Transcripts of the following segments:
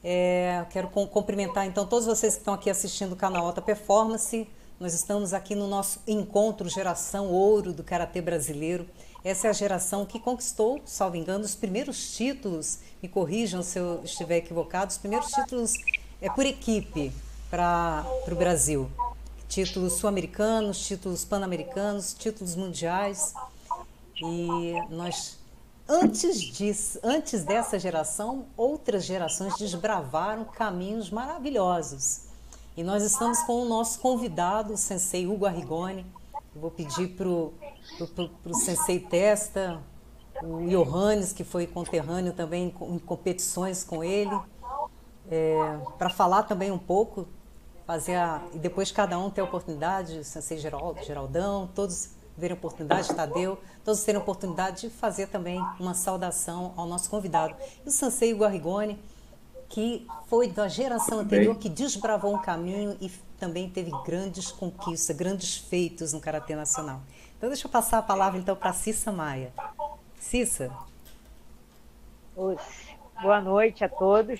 Quero cumprimentar então todos vocês que estão aqui assistindo o canal Alta Performance. Nós estamos aqui no nosso encontro Geração Ouro do Karatê Brasileiro. Essa é a geração que conquistou, salvo engano, os primeiros títulos, me corrijam se eu estiver equivocado, os primeiros títulos por equipe para o Brasil. Títulos sul-americanos, títulos pan-americanos, títulos mundiais. E nós, antes dessa geração, outras gerações desbravaram caminhos maravilhosos. E nós estamos com o nosso convidado, o Sensei Hugo Arrigoni. Eu vou pedir para o Sensei Testa, o Johannes, que foi conterrâneo também em competições com ele, para falar também um pouco, e depois cada um ter a oportunidade, o Sensei Geraldão, todos terem oportunidade, Tadeu, todos terem oportunidade de fazer também uma saudação ao nosso convidado. E o Sensei Hugo Arrigoni, que foi da geração anterior, que desbravou um caminho e também teve grandes conquistas, grandes feitos no Karatê Nacional. Então deixa eu passar a palavra então para a Cissa Maia. Cissa. Boa noite a todos.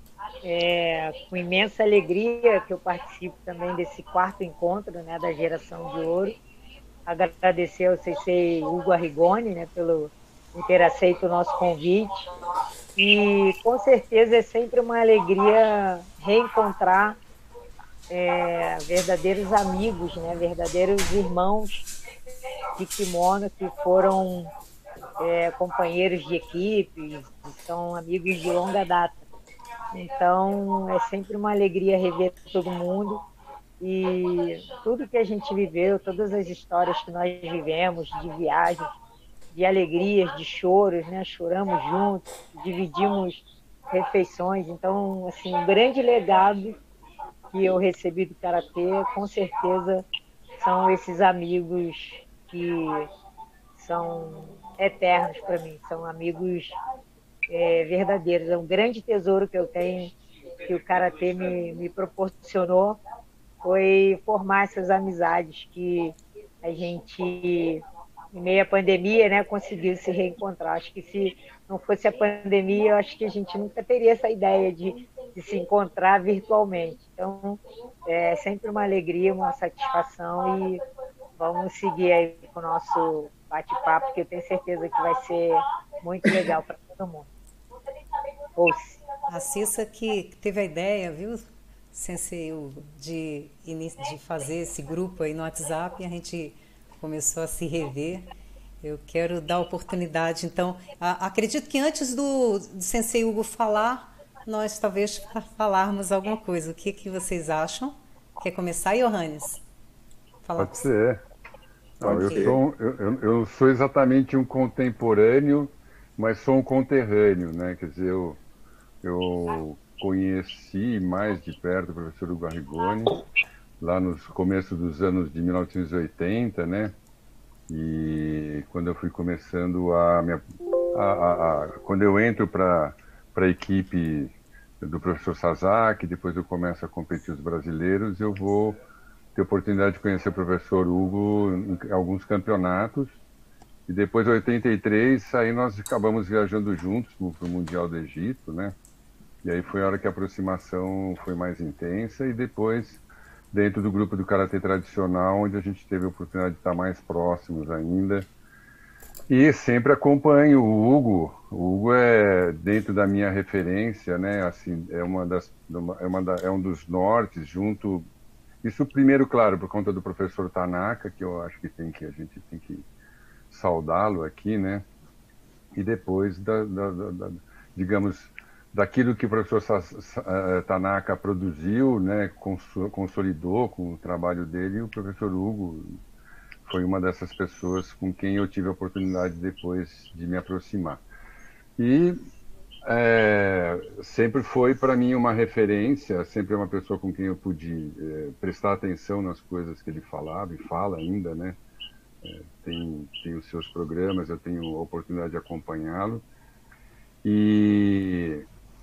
Com imensa alegria que eu participo também desse quarto encontro, né, da Geração de Ouro. Agradecer ao Sensei Hugo Arrigoni, né, pelo ter aceito o nosso convite. E com certeza é sempre uma alegria reencontrar verdadeiros amigos, né, verdadeiros irmãos de kimono que foram companheiros de equipe, são amigos de longa data. Então, é sempre uma alegria rever todo mundo e tudo que a gente viveu, todas as histórias que nós vivemos, de viagens, de alegrias, de choros, né? Choramos juntos, dividimos refeições. Então, assim, um grande legado que eu recebi do Karatê, com certeza, são esses amigos que são eternos para mim, são amigos verdadeiros. É um grande tesouro que eu tenho, que o Karatê me proporcionou, foi formar essas amizades que a gente, em meio à pandemia, né, conseguiu se reencontrar. Acho que se não fosse a pandemia, eu acho que a gente nunca teria essa ideia de se encontrar virtualmente. Então, é sempre uma alegria, uma satisfação e vamos seguir aí com o nosso bate-papo, que eu tenho certeza que vai ser muito legal para todo mundo. Ouça. A Cissa que teve a ideia, viu, Sensei, de fazer esse grupo aí no WhatsApp, e a gente começou a se rever. Eu quero dar oportunidade, então, acredito que antes do Sensei Hugo falar, nós talvez falarmos alguma coisa. O que vocês acham? Quer começar, Johannes? Falar Pode ser. Não, Pode ser. eu sou exatamente um contemporâneo, mas sou um conterrâneo, né? Quer dizer, eu conheci mais de perto o professor Hugo Arrigoni, lá nos começos dos anos de 1980, né? E quando eu fui começando quando eu entro para a equipe do professor Sasaki, depois eu começo a competir os brasileiros, eu vou ter a oportunidade de conhecer o professor Hugo em alguns campeonatos. E depois, em 83, aí nós acabamos viajando juntos para o Mundial do Egito, né? E aí foi a hora que a aproximação foi mais intensa e depois dentro do grupo do Karatê Tradicional, onde a gente teve a oportunidade de estar mais próximos ainda. E sempre acompanho o Hugo. O Hugo é dentro da minha referência, né? Assim, é um dos nortes junto. Isso primeiro, claro, por conta do professor Tanaka, que eu acho que a gente tem que saudá-lo aqui, né? E depois digamos, daquilo que o professor Tanaka produziu, né? Consolidou com o trabalho dele, e o professor Hugo foi uma dessas pessoas com quem eu tive a oportunidade depois de me aproximar. E sempre foi para mim uma referência, sempre uma pessoa com quem eu pude prestar atenção nas coisas que ele falava e fala ainda, né? Tem os seus programas, eu tenho a oportunidade de acompanhá-lo. E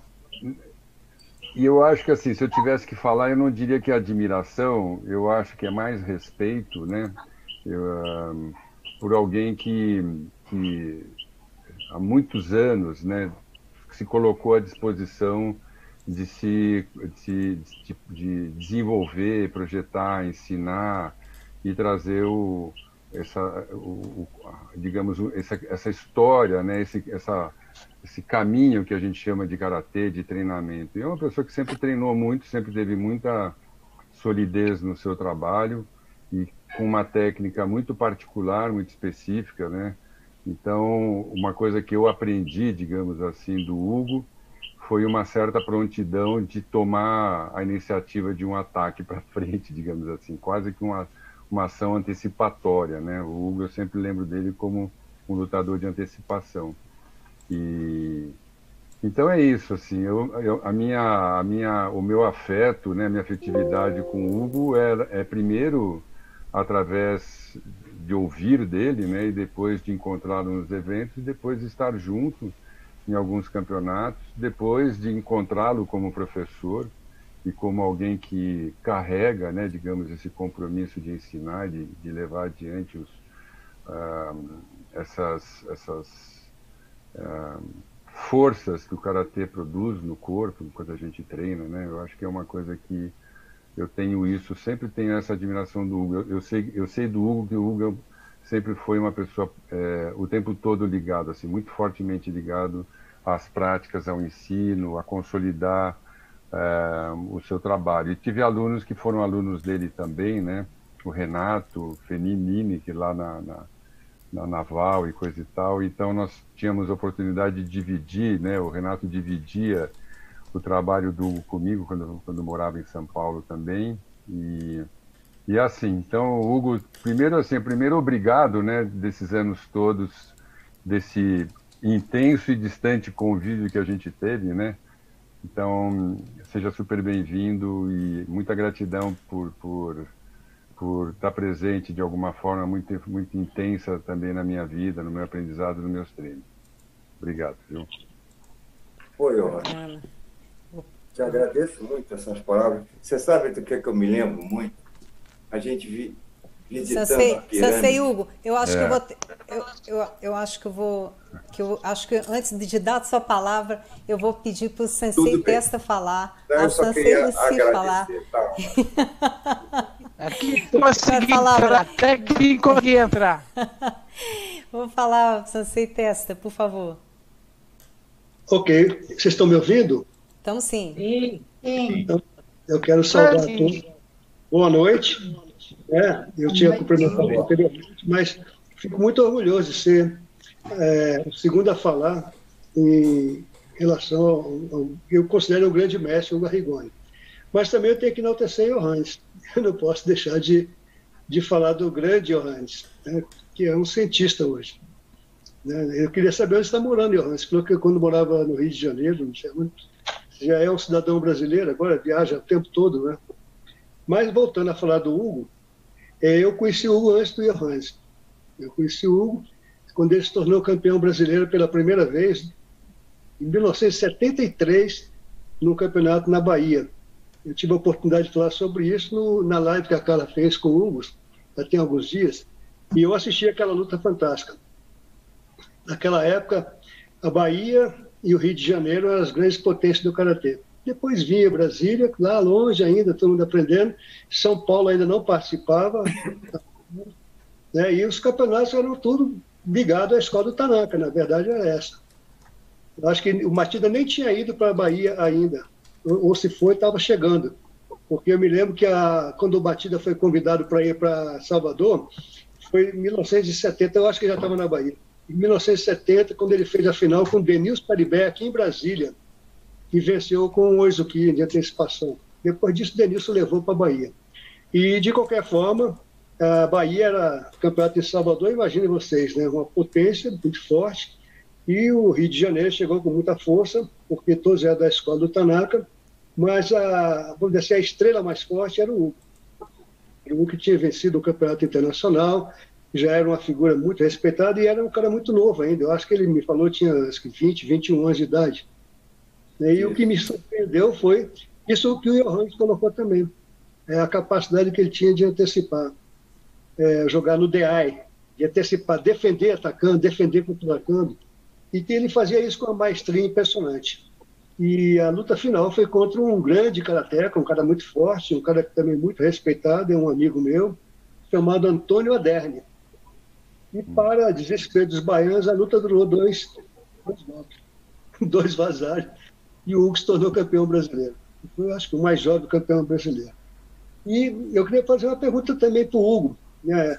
eu acho que, assim, se eu tivesse que falar, eu não diria que é admiração, eu acho que é mais respeito, né? Por alguém que há muitos anos, né, se colocou à disposição de desenvolver, projetar, ensinar e trazer digamos, essa história, né? Esse caminho que a gente chama de karatê, de treinamento. E é uma pessoa que sempre treinou muito, sempre teve muita solidez no seu trabalho e com uma técnica muito particular, muito específica, né? Então, uma coisa que eu aprendi, digamos assim, do Hugo foi uma certa prontidão de tomar a iniciativa de um ataque para frente, digamos assim, quase que uma ação antecipatória, né? O Hugo, eu sempre lembro dele como um lutador de antecipação. Então é isso, assim, o meu afeto, né, a minha afetividade com o Hugo é primeiro através de ouvir dele, né, e depois de encontrá-lo nos eventos, e depois de estar junto em alguns campeonatos, depois de encontrá-lo como professor e como alguém que carrega, né, digamos, esse compromisso de ensinar, de levar adiante essas forças que o karatê produz no corpo quando a gente treina, né? Eu acho que é uma coisa que eu tenho isso, sempre tenho essa admiração do Hugo. Eu sei do Hugo que o Hugo sempre foi uma pessoa o tempo todo ligado, assim, muito fortemente ligado às práticas, ao ensino, a consolidar o seu trabalho. E tive alunos que foram alunos dele também, né? O Renato Fenimini, que lá na Naval e coisa e tal. Então nós tínhamos a oportunidade de dividir, né? O Renato dividia o trabalho do Hugo comigo quando morava em São Paulo também. E assim, então o Hugo, primeiro obrigado, né? Desses anos todos, desse intenso e distante convívio que a gente teve, né? Então seja super bem-vindo e muita gratidão por estar presente de alguma forma muito, muito intensa também na minha vida, no meu aprendizado, nos meus treinos. Obrigado, viu? Oi, Johanna. Te agradeço muito essas palavras. Você sabe do que eu me lembro muito? A gente visitando a pirâmide. Sensei Hugo, eu acho que eu acho que antes de dar a sua palavra, eu vou pedir para o Sensei Testa falar, a Sensei Lucy falar. Tá. Aqui consegui entrar, até que consegui entrar. Vou falar, Sensei Testa, por favor. Ok, vocês estão me ouvindo? Estamos sim. Sim. Então, eu quero saudar a todos. Boa noite. Eu tinha cumprimentado anteriormente, mas fico muito orgulhoso de ser o segundo a falar em relação ao que eu considero um grande mestre, o Garrigoni. Mas também eu tenho que enaltecer o Johannes. Eu não posso deixar de falar do grande Johannes, né, que é um cientista hoje. Né? Eu queria saber onde está morando, Johannes. Você falou que quando morava no Rio de Janeiro, já é um cidadão brasileiro, agora viaja o tempo todo, né? Mas voltando a falar do Hugo, eu conheci o Hugo antes do Johannes. Eu conheci o Hugo quando ele se tornou campeão brasileiro pela primeira vez, em 1973, no campeonato na Bahia. Eu tive a oportunidade de falar sobre isso na live que a Carla fez com o Hugo, já tem alguns dias, e eu assisti aquela luta fantástica. Naquela época, a Bahia e o Rio de Janeiro eram as grandes potências do karatê. Depois vinha Brasília, lá longe ainda, todo mundo aprendendo. São Paulo ainda não participava. Né? E os campeonatos eram tudo ligados à escola do Tanaka, na verdade era essa. Eu acho que o Matida nem tinha ido para a Bahia ainda, ou se foi, estava chegando. Porque eu me lembro que quando o Matida foi convidado para ir para Salvador, foi em 1970, eu acho que já estava na Bahia. Em 1970, quando ele fez a final com o Denilson Paribé aqui em Brasília, e venceu com o Oizuki de antecipação. Depois disso, o Denilson levou para a Bahia. E, de qualquer forma, a Bahia era campeonato de Salvador, imaginem vocês, né? Uma potência muito forte, e o Rio de Janeiro chegou com muita força, porque todos eram da escola do Tanaka, mas vamos dizer assim, a estrela mais forte era o Hugo. O Hugo que tinha vencido o campeonato internacional, já era uma figura muito respeitada e era um cara muito novo ainda. Eu acho que ele me falou que tinha acho que 20, 21 anos de idade. E o que me surpreendeu foi isso que o Johannes colocou também, a capacidade que ele tinha de antecipar, jogar no DI, de antecipar, defender atacando, defender contra-atacando, e que ele fazia isso com uma maestria impressionante. E a luta final foi contra um grande karateca, um cara muito forte, um cara também muito respeitado, é um amigo meu, chamado Antônio Aderne. E para desespero dos baianos, a luta durou dois votos, dois vazaram, e o Hugo se tornou campeão brasileiro. Foi, acho que, o mais jovem campeão brasileiro. E eu queria fazer uma pergunta também para o Hugo, né?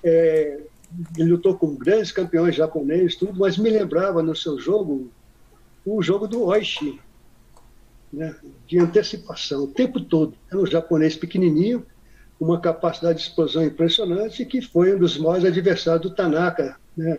Ele lutou com grandes campeões japoneses, tudo, mas me lembrava no seu jogo o jogo do Oishi, né? De antecipação, o tempo todo. Era um japonês pequenininho, uma capacidade de explosão impressionante, que foi um dos maiores adversários do Tanaka, né?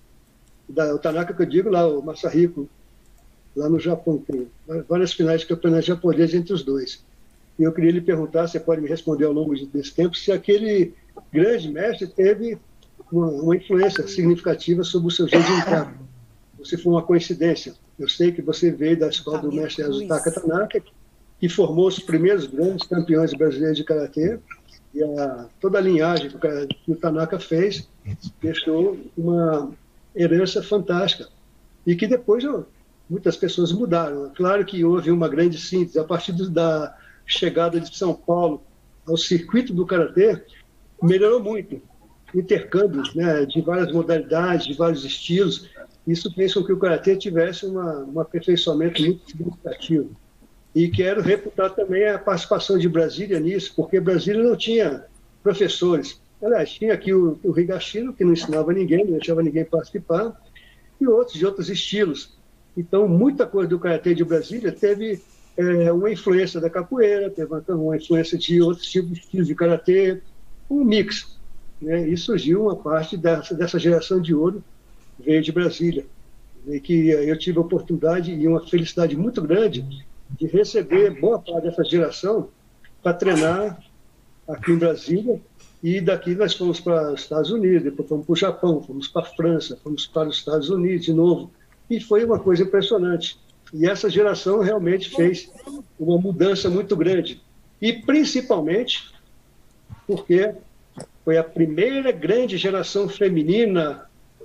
O Tanaka que eu digo lá, o Masahiko, lá no Japão, tem várias finais de campeonato japonês entre os dois. E eu queria lhe perguntar, você pode me responder ao longo desse tempo, se aquele grande mestre teve uma influência significativa sobre o seu jeito de lutar. Se foi uma coincidência. Eu sei que você veio da escola do mestre Azutaka Tanaka, que formou os primeiros grandes campeões brasileiros de karatê, e toda a linhagem que o Tanaka fez deixou uma herança fantástica. E que depois muitas pessoas mudaram. Claro que houve uma grande síntese. A partir da chegada de São Paulo ao circuito do karatê, melhorou muito. Intercâmbios, né, de várias modalidades, de vários estilos. Isso fez com que o karatê tivesse um aperfeiçoamento muito significativo. E quero reputar também a participação de Brasília nisso, porque Brasília não tinha professores. Aliás, tinha aqui o Higashino, que não ensinava ninguém, não deixava ninguém participar, e outros de outros estilos. Então, muita coisa do karatê de Brasília teve uma influência da capoeira, teve uma influência de outros tipos de estilos de karatê, um mix, né? E surgiu uma parte dessa geração de ouro, veio de Brasília, e que eu tive a oportunidade e uma felicidade muito grande de receber boa parte dessa geração para treinar aqui em Brasília, e daqui nós fomos para os Estados Unidos, depois fomos para o Japão, fomos para a França, fomos para os Estados Unidos de novo, e foi uma coisa impressionante. E essa geração realmente fez uma mudança muito grande, e principalmente porque foi a primeira grande geração feminina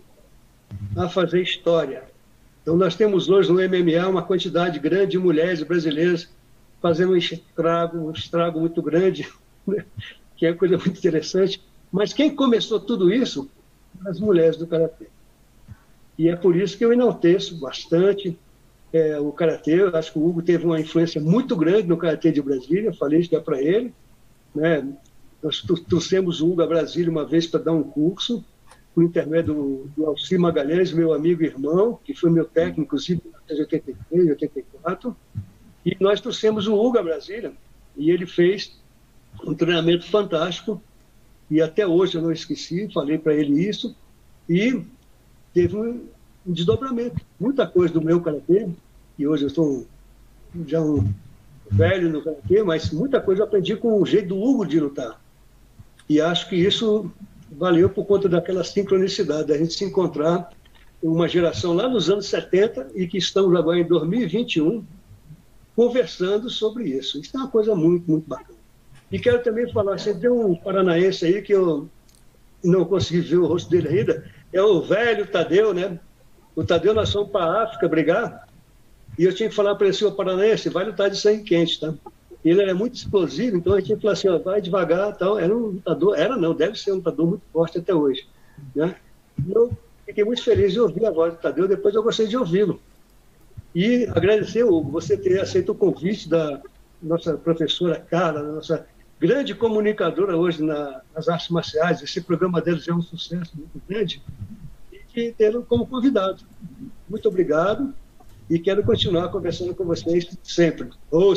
a fazer história. Então, nós temos hoje no MMA uma quantidade grande de mulheres brasileiras fazendo um estrago muito grande, né? Que é uma coisa muito interessante. Mas quem começou tudo isso? As mulheres do karatê. E é por isso que eu enalteço bastante o karatê. Eu acho que o Hugo teve uma influência muito grande no karatê de Brasília, falei isso já para ele, né? Nós trouxemos o Hugo a Brasília uma vez para dar um curso, por intermédio do Alci Magalhães, meu amigo e irmão, que foi meu técnico, inclusive, em 83, 84, e nós trouxemos o Hugo a Brasília, e ele fez um treinamento fantástico, e até hoje eu não esqueci, falei para ele isso, e teve um desdobramento. Muita coisa do meu karatê, e hoje eu sou já um velho no karatê, mas muita coisa eu aprendi com o jeito do Hugo de lutar. E acho que isso valeu por conta daquela sincronicidade, da gente se encontrar uma geração lá nos anos 70 e que estamos agora em 2021 conversando sobre isso. Isso é uma coisa muito, muito bacana. E quero também falar, você tem um paranaense aí que eu não consegui ver o rosto dele ainda, é o velho Tadeu, né? O Tadeu, nós fomos para a África brigar, e eu tinha que falar para ele, senhor paranaense, vai lutar de sangue quente, tá? Ele era muito explosivo, então a gente tinha que falar assim, ó, vai devagar, tal. Era um lutador, deve ser um lutador muito forte até hoje, né? Eu fiquei muito feliz de ouvir a voz do Tadeu, depois eu gostei de ouvi-lo. E agradecer, Hugo, você ter aceito o convite da nossa professora Carla, nossa grande comunicadora hoje nas artes marciais. Esse programa deles é um sucesso muito grande, e de tê-lo como convidado. Muito obrigado, e quero continuar conversando com vocês sempre.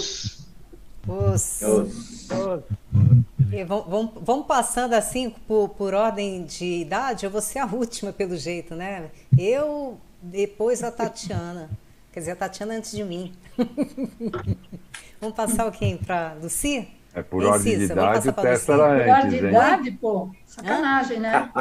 Vamos passando assim por ordem de idade. Eu vou ser a última pelo jeito, né? Eu, depois a Tatiana. Quer dizer, a Tatiana antes de mim. Vamos passar o quem? Para Lucy? É por ordem de idade, o teste era antes, hein? Por ordem de idade, pô. Sacanagem, né?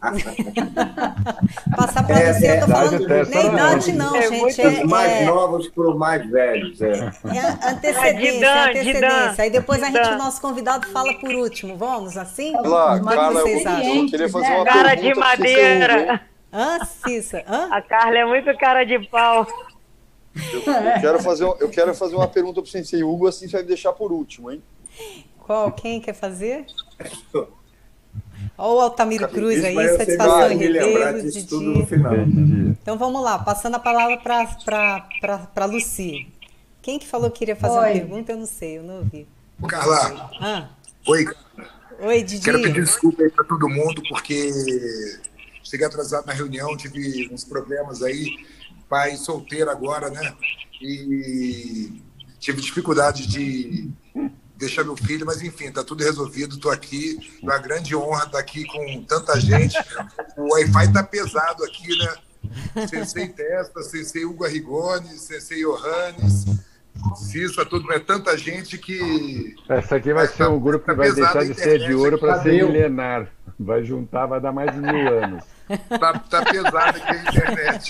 Passar para Lucy, eu tô falando nem idade não, gente. Os mais novos para os mais velhos. Antecedência. Aí depois o nosso convidado fala por último. Vamos assim? Carla, eu queria fazer uma cara de madeira. Cissa? A Carla é muito cara de pau. Eu quero fazer uma pergunta para o Sensei Hugo, assim você vai deixar por último, hein? Qual? Quem quer fazer? Olha o Altamiro Cruz aí, mas satisfação em lembrar revê-lo, disso Didi. tudo no final. Então vamos lá, passando a palavra para Luci. Quem que falou que queria fazer uma pergunta? Eu não sei, eu não ouvi. Carla. Oi. Oi, Didi. Quero pedir desculpa aí para todo mundo, porque cheguei atrasado na reunião, tive uns problemas aí, pai solteiro agora, né? E tive dificuldade de deixar meu filho, mas enfim, tá tudo resolvido, tô aqui, é uma grande honra estar aqui com tanta gente. O Wi-Fi tá pesado aqui, né? Sensei Testa, Sensei Hugo Arrigoni, Sensei Johannes, Cissa, tudo, é tanta gente que... Essa aqui vai ser um grupo que vai deixar de ser de ouro para ser milenar. Vai juntar, vai dar mais de 1000 anos. Tá pesado aqui a internet.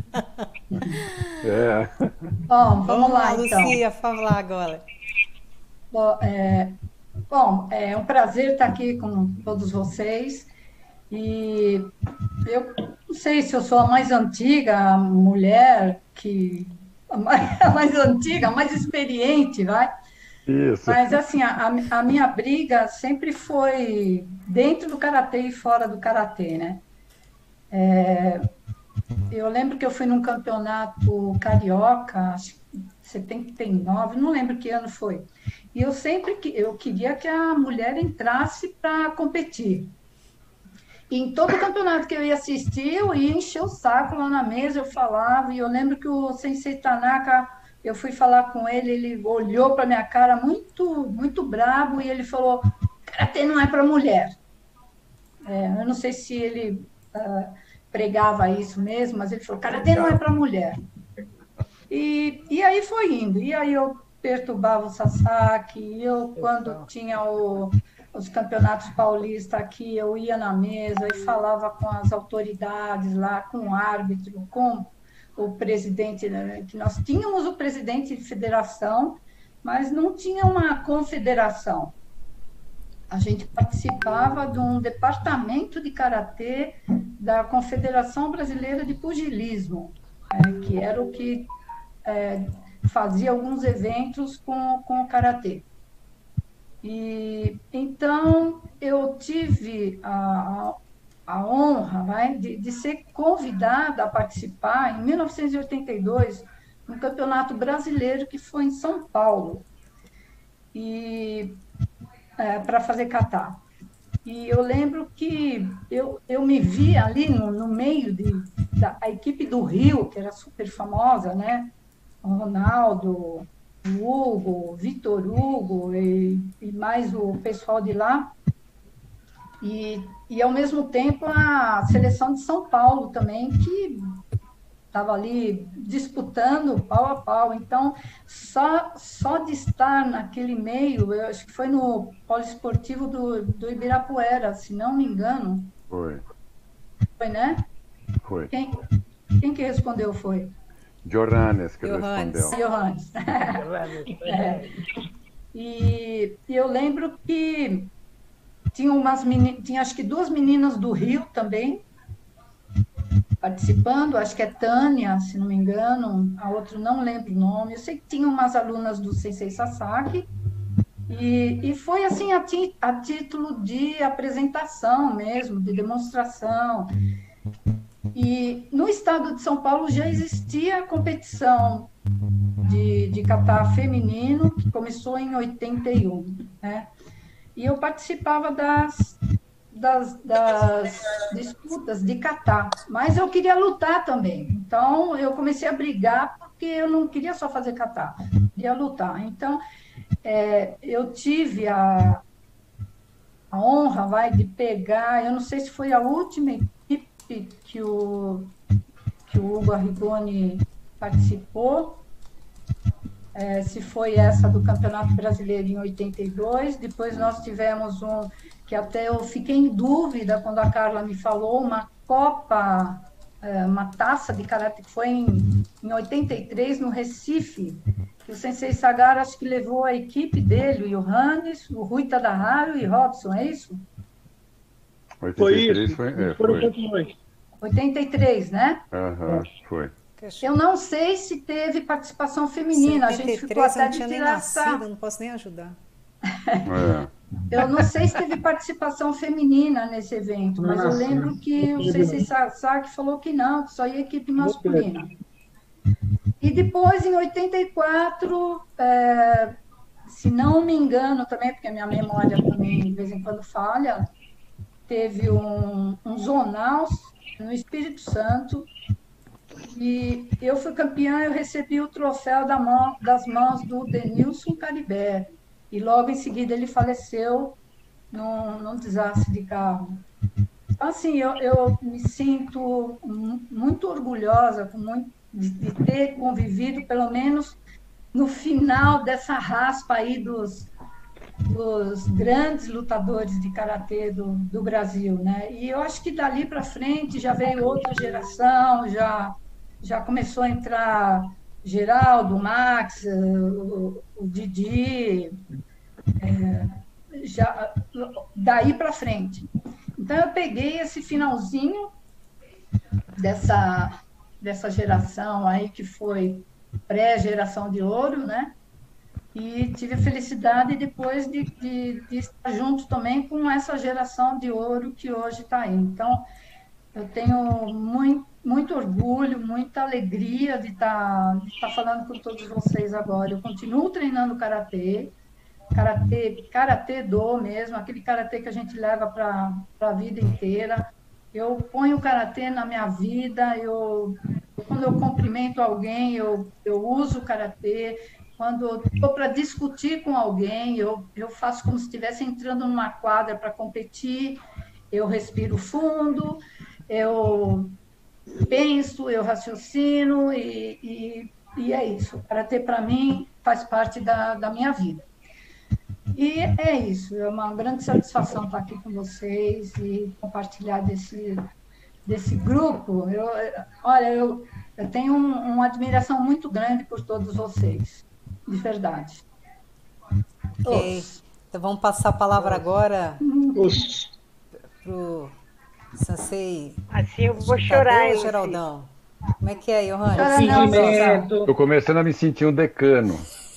Bom, vamos lá, então. Lucia, fala agora. Bom, é um prazer estar aqui com todos vocês. E eu não sei se eu sou a mais antiga mulher a mais antiga, a mais experiente, vai? Isso. Mas, assim, a minha briga sempre foi dentro do karatê e fora do karatê, né? Eu lembro que eu fui num campeonato carioca, acho que 79, não lembro que ano foi. E eu queria que a mulher entrasse para competir. E em todo campeonato que eu ia assistir, eu ia encher o saco lá na mesa, eu falava, e eu lembro que o Sensei Tanaka, eu fui falar com ele, ele olhou para minha cara muito, muito bravo, e ele falou, karatê não é para mulher. Eu não sei se ele pregava isso mesmo, mas ele falou, karatê não é para mulher. E aí foi indo, e aí eu perturbava o Sasaki, quando tinha os campeonatos paulistas aqui, eu ia na mesa e falava com as autoridades lá, com o árbitro, com o presidente, né, que nós tínhamos o presidente de federação, mas não tinha uma confederação. A gente participava de um departamento de karatê da Confederação Brasileira de Pugilismo, que era o que fazia alguns eventos com o karatê. E então eu tive a honra de ser convidada a participar em 1982 no Campeonato Brasileiro que foi em São Paulo e para fazer kata. E eu lembro que eu me vi ali no meio da equipe do Rio, que era super famosa, né? O Ronaldo, o Hugo, o Vitor Hugo e mais o pessoal de lá. E, ao mesmo tempo, a seleção de São Paulo também, que estava ali disputando pau a pau. Então, só de estar naquele meio, eu acho que foi no poliesportivo do Ibirapuera, se não me engano. Foi. Foi, né? Foi. Quem que respondeu foi? Johannes que respondeu. Johannes. E eu lembro que tinha acho que 2 meninas do Rio também participando, acho que é Tânia, se não me engano, a outra não lembro o nome. Eu sei que tinha umas alunas do Sensei Sasaki, e foi assim a título de apresentação mesmo, de demonstração. E no estado de São Paulo já existia a competição de kata feminino, que começou em 81, né? E eu participava das disputas de kata, mas eu queria lutar também. Então, eu comecei a brigar, porque eu não queria só fazer kata, eu queria lutar. Então, eu tive a honra, de pegar, eu não sei se foi a última equipe que o Hugo Arrigoni participou, se foi essa do Campeonato Brasileiro em 82, depois nós tivemos que até eu fiquei em dúvida quando a Carla me falou, uma Copa, uma taça de karatê, que foi em 83, no Recife, que o Sensei Sagara acho que levou a equipe dele, o Johannes, o Rui Tadahara e Robson, é isso? 83 foi. Foram campeões. 83, né? Foi. Eu não sei se teve participação feminina. 73, a gente ficou até eu não de tinha nem tirar nascido, não posso nem ajudar. Eu não sei se teve participação feminina nesse evento, mas eu lembro que o Sensei Sasaki falou que não, que só ia equipe masculina. E depois, em 84, se não me engano também, porque a minha memória também de vez em quando falha, teve um zonal no Espírito Santo, e eu fui campeã, eu recebi o troféu das mãos do Denilson Caribé, e logo em seguida ele faleceu num desastre de carro. Então, assim, eu me sinto muito orgulhosa de ter convivido, pelo menos no final dessa raspa aí dos grandes lutadores de karatê do Brasil, né? E eu acho que dali para frente já veio outra geração, já começou a entrar Geraldo, Max, o Didi, já daí para frente. Então eu peguei esse finalzinho dessa geração aí que foi pré-geração de ouro, né? E tive a felicidade depois de estar junto também com essa geração de ouro que hoje está aí. Então, eu tenho muito orgulho, muita alegria de estar falando com todos vocês agora. Eu continuo treinando karatê do mesmo, aquele karatê que a gente leva para a vida inteira. Eu ponho o karatê na minha vida, quando eu cumprimento alguém, eu uso o karatê. Quando estou para discutir com alguém, eu faço como se estivesse entrando numa quadra para competir, eu respiro fundo, eu penso, eu raciocino, e é isso. O karatê, para mim, faz parte da minha vida. E é isso, é uma grande satisfação estar aqui com vocês e compartilhar desse grupo. Eu tenho uma admiração muito grande por todos vocês, de verdade. Ok. Então vamos passar a palavra agora para o Sensei. Assim eu vou chorar, Tadeu, Geraldão. Como é que é, Johannes? Estou começando a me sentir um decano.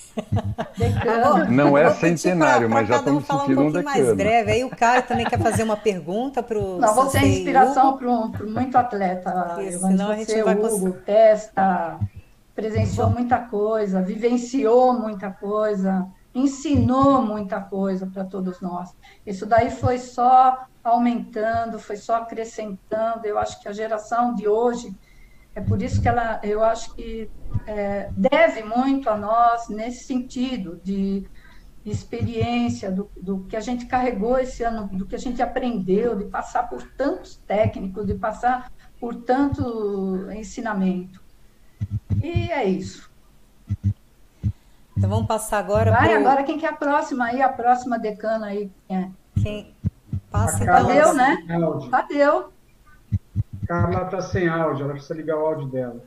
Não é centenário, mas já estou me sentindo um decano. Mais breve. Aí o Caio também quer fazer uma pergunta para o Não, você é inspiração para muito atleta. Senão a gente vai Hugo, testa, presenciou muita coisa, vivenciou muita coisa, ensinou muita coisa para todos nós. Isso daí foi só aumentando, foi só acrescentando. Eu acho que a geração de hoje, é por isso que eu acho que deve muito a nós nesse sentido de experiência, do que a gente carregou esse ano, do que a gente aprendeu, de passar por tantos técnicos, de passar por tanto ensinamento. E é isso. Então vamos passar agora agora quem que é a próxima aí, a próxima decana aí, quem é? Quem passa Tadeu, né? Tadeu. Carla está sem áudio, ela precisa ligar o áudio dela.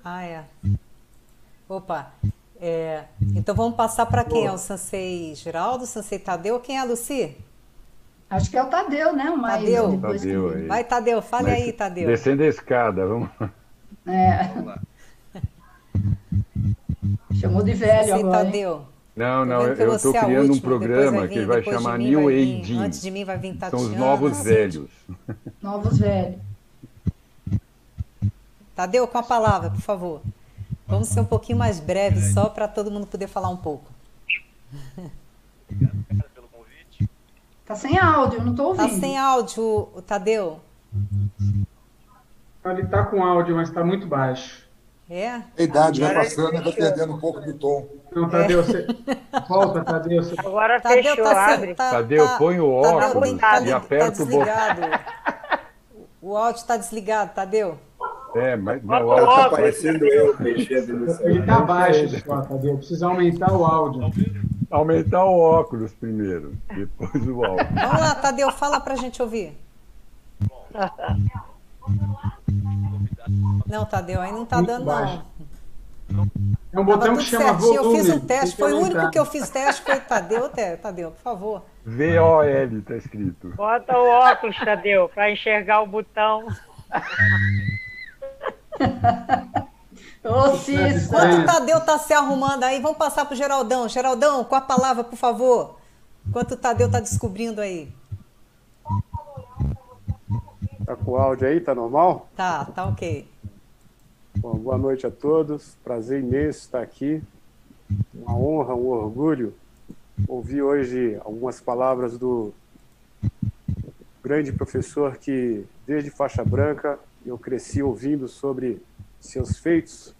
Opa. Então vamos passar para quem? É o Sensei Geraldo, o Sensei Tadeu? Quem é a Lucy? Acho que é o Tadeu, né? Tadeu aí. Vai, Tadeu, fale aí, Tadeu. Descendo a escada, vamos. Vamos lá. Chamou de velho Sensei agora. Tadeu. Não, eu estou criando um programa que vai chamar New Aging. Antes de mim vai vir Tatiana. São os novos velhos. Novos velhos. Tadeu, com a palavra, por favor. Vamos ser um pouquinho mais breves, só para todo mundo poder falar um pouco. Obrigado pelo convite. Tá sem áudio, não estou ouvindo. Tá sem áudio, o Tadeu. Ele está com áudio, mas está muito baixo. A idade vai passando e vai perdendo um pouco do tom. Não, Tadeu, você... Volta, Tadeu. Agora Tadeu, fechou, abre. Tadeu, põe o óculos e aperta o botão. O áudio está desligado, Tadeu. Mas o áudio está aparecendo eu mexendo no céu. Ele está baixo, Tadeu. Precisa aumentar o áudio. Aumentar o óculos primeiro, depois o áudio. Vamos lá, Tadeu, fala para a gente ouvir. Não, Tadeu, aí não está dando, não. É um botão que chama volume. Eu fiz um teste, foi o único que eu fiz teste, foi Tadeu, por favor. VOL está escrito. Bota o óculos, Tadeu, para enxergar o botão. Ô, Cissa! Enquanto o Tadeu está se arrumando aí, vamos passar para o Geraldão. Geraldão, com a palavra, por favor. Enquanto o Tadeu está descobrindo aí. Tá com o áudio aí? Tá normal? Tá ok. Bom, boa noite a todos. Prazer imenso estar aqui. Uma honra, um orgulho ouvir hoje algumas palavras do grande professor que, desde faixa branca, eu cresci ouvindo sobre seus feitos.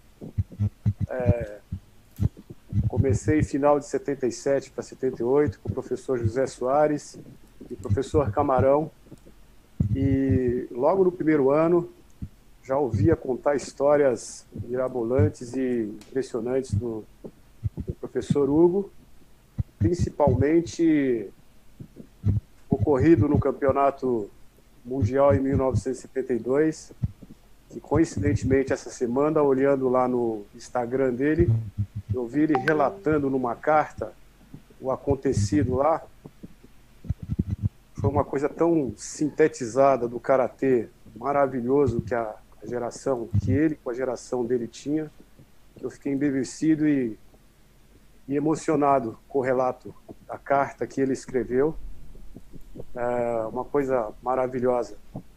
Comecei final de 77 para 78 com o professor José Soares e o professor Camarão. E logo no primeiro ano já ouvia contar histórias mirabolantes e impressionantes do professor Hugo, principalmente ocorrido no Campeonato Mundial em 1972, que coincidentemente essa semana, olhando lá no Instagram dele, eu vi ele relatando numa carta o acontecido lá. Foi uma coisa tão sintetizada do karatê maravilhoso que a geração, que ele com a geração dele tinha, que eu fiquei embevecido e emocionado com o relato da carta que ele escreveu. Uma coisa maravilhosa.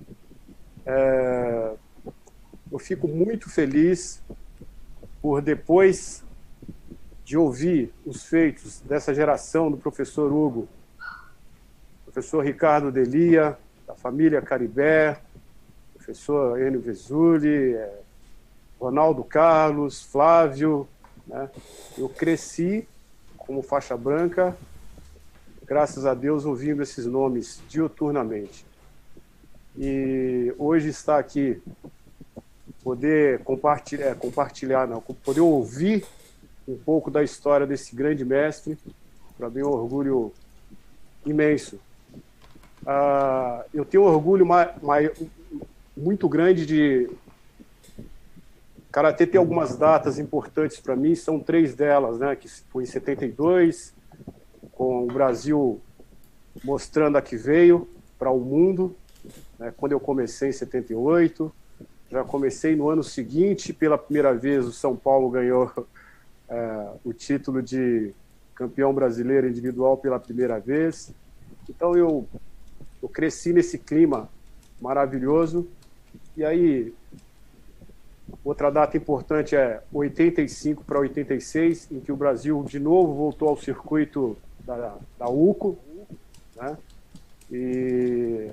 Eu fico muito feliz por, depois de ouvir os feitos dessa geração do professor Hugo, professor Ricardo Delia, da família Caribé, professor Enio Vesuli, Ronaldo Carlos, Flávio, né? Eu cresci como faixa branca, graças a Deus, ouvindo esses nomes diuturnamente. E hoje está aqui, poder poder ouvir um pouco da história desse grande mestre, para mim é um orgulho imenso. Eu tenho um orgulho muito grande de karatê ter algumas datas importantes para mim, são 3 delas, né, que foi em 72, com o Brasil mostrando a que veio para o mundo, né, quando eu comecei em 78, já comecei no ano seguinte, pela primeira vez o São Paulo ganhou o título de campeão brasileiro individual pela primeira vez. Então eu cresci nesse clima maravilhoso. E aí, outra data importante é 85 para 86, em que o Brasil de novo voltou ao circuito da UCO, né? E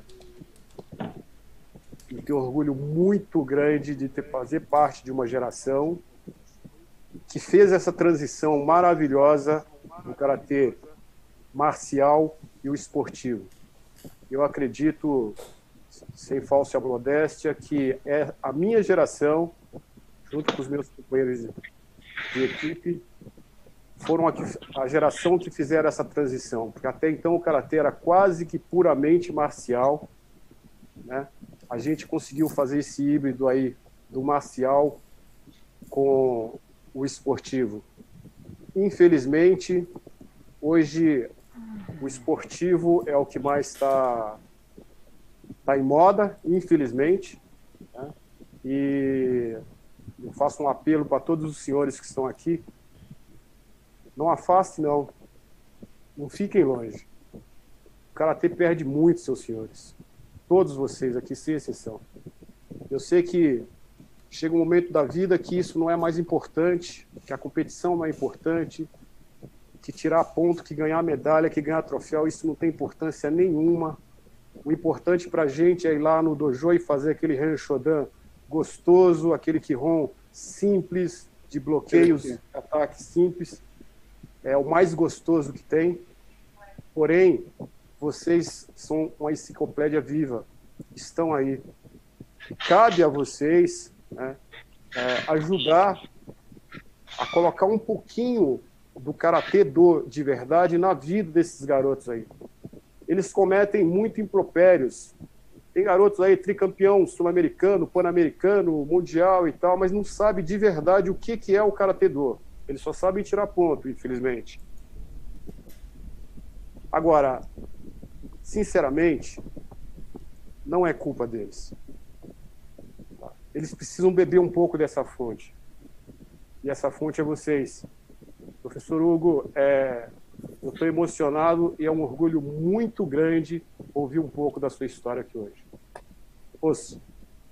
tenho orgulho muito grande de fazer parte de uma geração que fez essa transição maravilhosa do karatê marcial e o esportivo. Eu acredito, sem falsa modéstia, que é a minha geração, junto com os meus companheiros de equipe, foram a geração que fizeram essa transição, porque até então o karatê era quase que puramente marcial, né? A gente conseguiu fazer esse híbrido aí do marcial com o esportivo. Infelizmente, hoje o esportivo é o que mais está em moda, infelizmente, né? E eu faço um apelo para todos os senhores que estão aqui: não afaste, não fiquem longe. O karatê perde muito, seus senhores, todos vocês aqui, sem exceção. Eu sei que chega um momento da vida que isso não é mais importante, que a competição não é importante, que tirar ponto, que ganhar medalha, que ganhar troféu, isso não tem importância nenhuma. O importante para a gente é ir lá no dojo e fazer aquele Han Shodan gostoso, aquele Kihon simples, de bloqueios, ataques simples. É o mais gostoso que tem. Porém, vocês são uma enciclopédia viva, estão aí. E cabe a vocês, né, ajudar a colocar um pouquinho do karatê de verdade na vida desses garotos aí. Eles cometem muito impropérios. Tem garotos aí, tricampeão sul-americano, pan-americano, mundial e tal, mas não sabe de verdade o que é o karatê do. Eles só sabem tirar ponto, infelizmente. Agora, sinceramente, não é culpa deles. Eles precisam beber um pouco dessa fonte. e essa fonte é vocês. Professor Hugo, eu estou emocionado e é um orgulho muito grande ouvir um pouco da sua história aqui hoje. Ouça.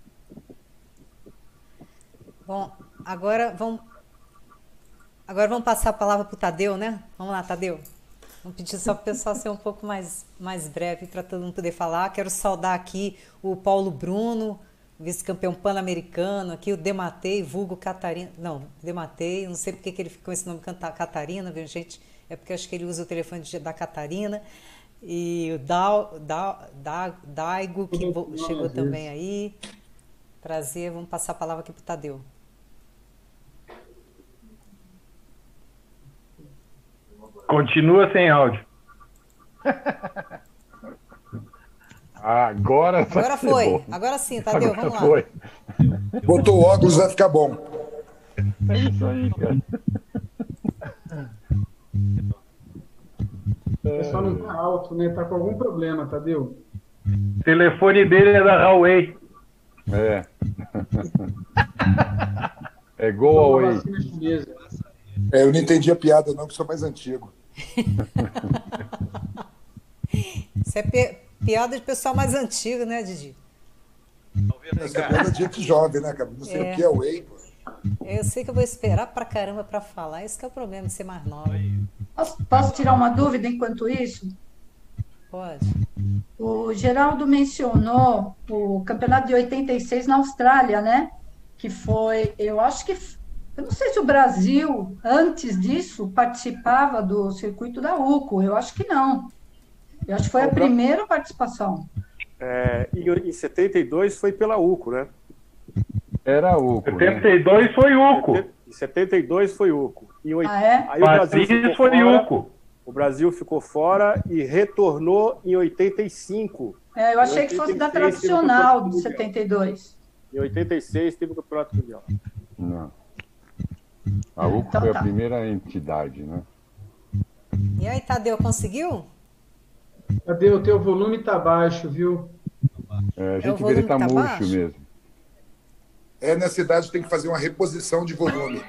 Bom, agora vamos passar a palavra para o Tadeu, né? Vamos lá, Tadeu. Vamos pedir só para o pessoal ser um pouco mais breve para todo mundo poder falar. Quero saudar aqui o Paulo Bruno, vice-campeão pan-americano, aqui o Dematei, vulgo Catarina. Não, Dematei, não sei porque que ele ficou com esse nome Catarina, viu, gente? É porque acho que ele usa o telefone da Catarina. E o Daigo, que chegou também aí. Prazer, vamos passar a palavra aqui para o Tadeu. Continua sem áudio. Agora foi. Bom. Agora sim, Tadeu, vamos lá. Foi. Botou óculos, vai ficar bom. É isso aí, cara. O pessoal não tá alto, né? Tá com algum problema, Tadeu? O telefone dele é da Huawei. É Go Away. Eu não entendi a piada, não, que sou mais antigo. Isso é piada de pessoal mais antigo, né, Didi? Essa é piada de gente jovem, né, cara? Não sei o que é Whey. Eu sei que eu vou esperar pra caramba pra falar. Esse que é o problema de ser mais nova. Posso tirar uma dúvida enquanto isso? Pode. O Geraldo mencionou o campeonato de 86 na Austrália, né? Que foi, eu acho que... Eu não sei se o Brasil, antes disso, participava do circuito da UCO. Eu acho que não. Eu acho que foi a primeira participação. Em 72 foi pela UCO, né? Era a UCO. 72 foi UCO. Em 72 foi UCO. Aí o Brasil foi UCO. O Brasil ficou fora e retornou em 85. Eu achei que fosse da tradicional de 72. Em 86 teve o Campeonato Mundial. Não. A UCO foi a primeira entidade, né? E aí, Tadeu, conseguiu? Tadeu, o teu volume tá baixo, viu? A gente vê ele tá murcho mesmo. Na cidade tem que fazer uma reposição de volume.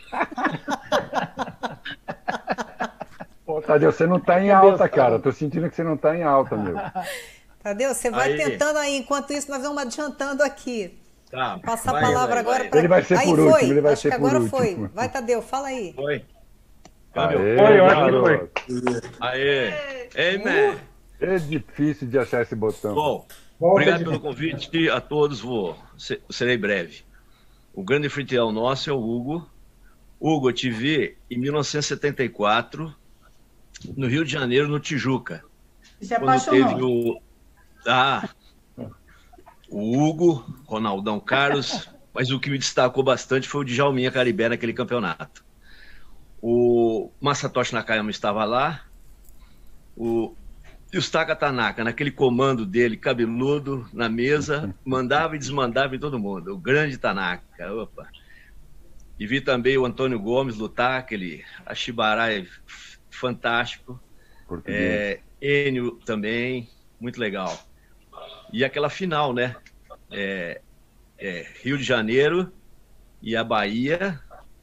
Pô, Tadeu, você não tá em alta, cara. Tô sentindo que você não tá em alta, meu. Tadeu, você vai tentando aí. Enquanto isso, nós vamos adiantando aqui. Tá. Vou passar a palavra agora para... Ele vai ser por último, ele vai ser por último. Agora foi. Vai, Tadeu, fala aí. Foi. Foi, eu acho que foi. Aê. Ei, man. É difícil de achar esse botão. Bom, obrigado pelo convite a todos. Serei breve. O grande anfitrião nosso é o Hugo. Hugo, eu te vi em 1974, no Rio de Janeiro, no Tijuca. Se apaixonou. Teve o Hugo, Ronaldão Carlos, mas o que me destacou bastante foi o Djalminha Caribé naquele campeonato. O Masatoshi Nakayama estava lá, o Yustaka Tanaka, naquele comando dele, cabeludo, na mesa, mandava e desmandava em todo mundo. O grande Tanaka, opa. E vi também o Antônio Gomes lutar, aquele Ashibarai fantástico. Enio também, muito legal. E aquela final, né? Rio de Janeiro e a Bahia.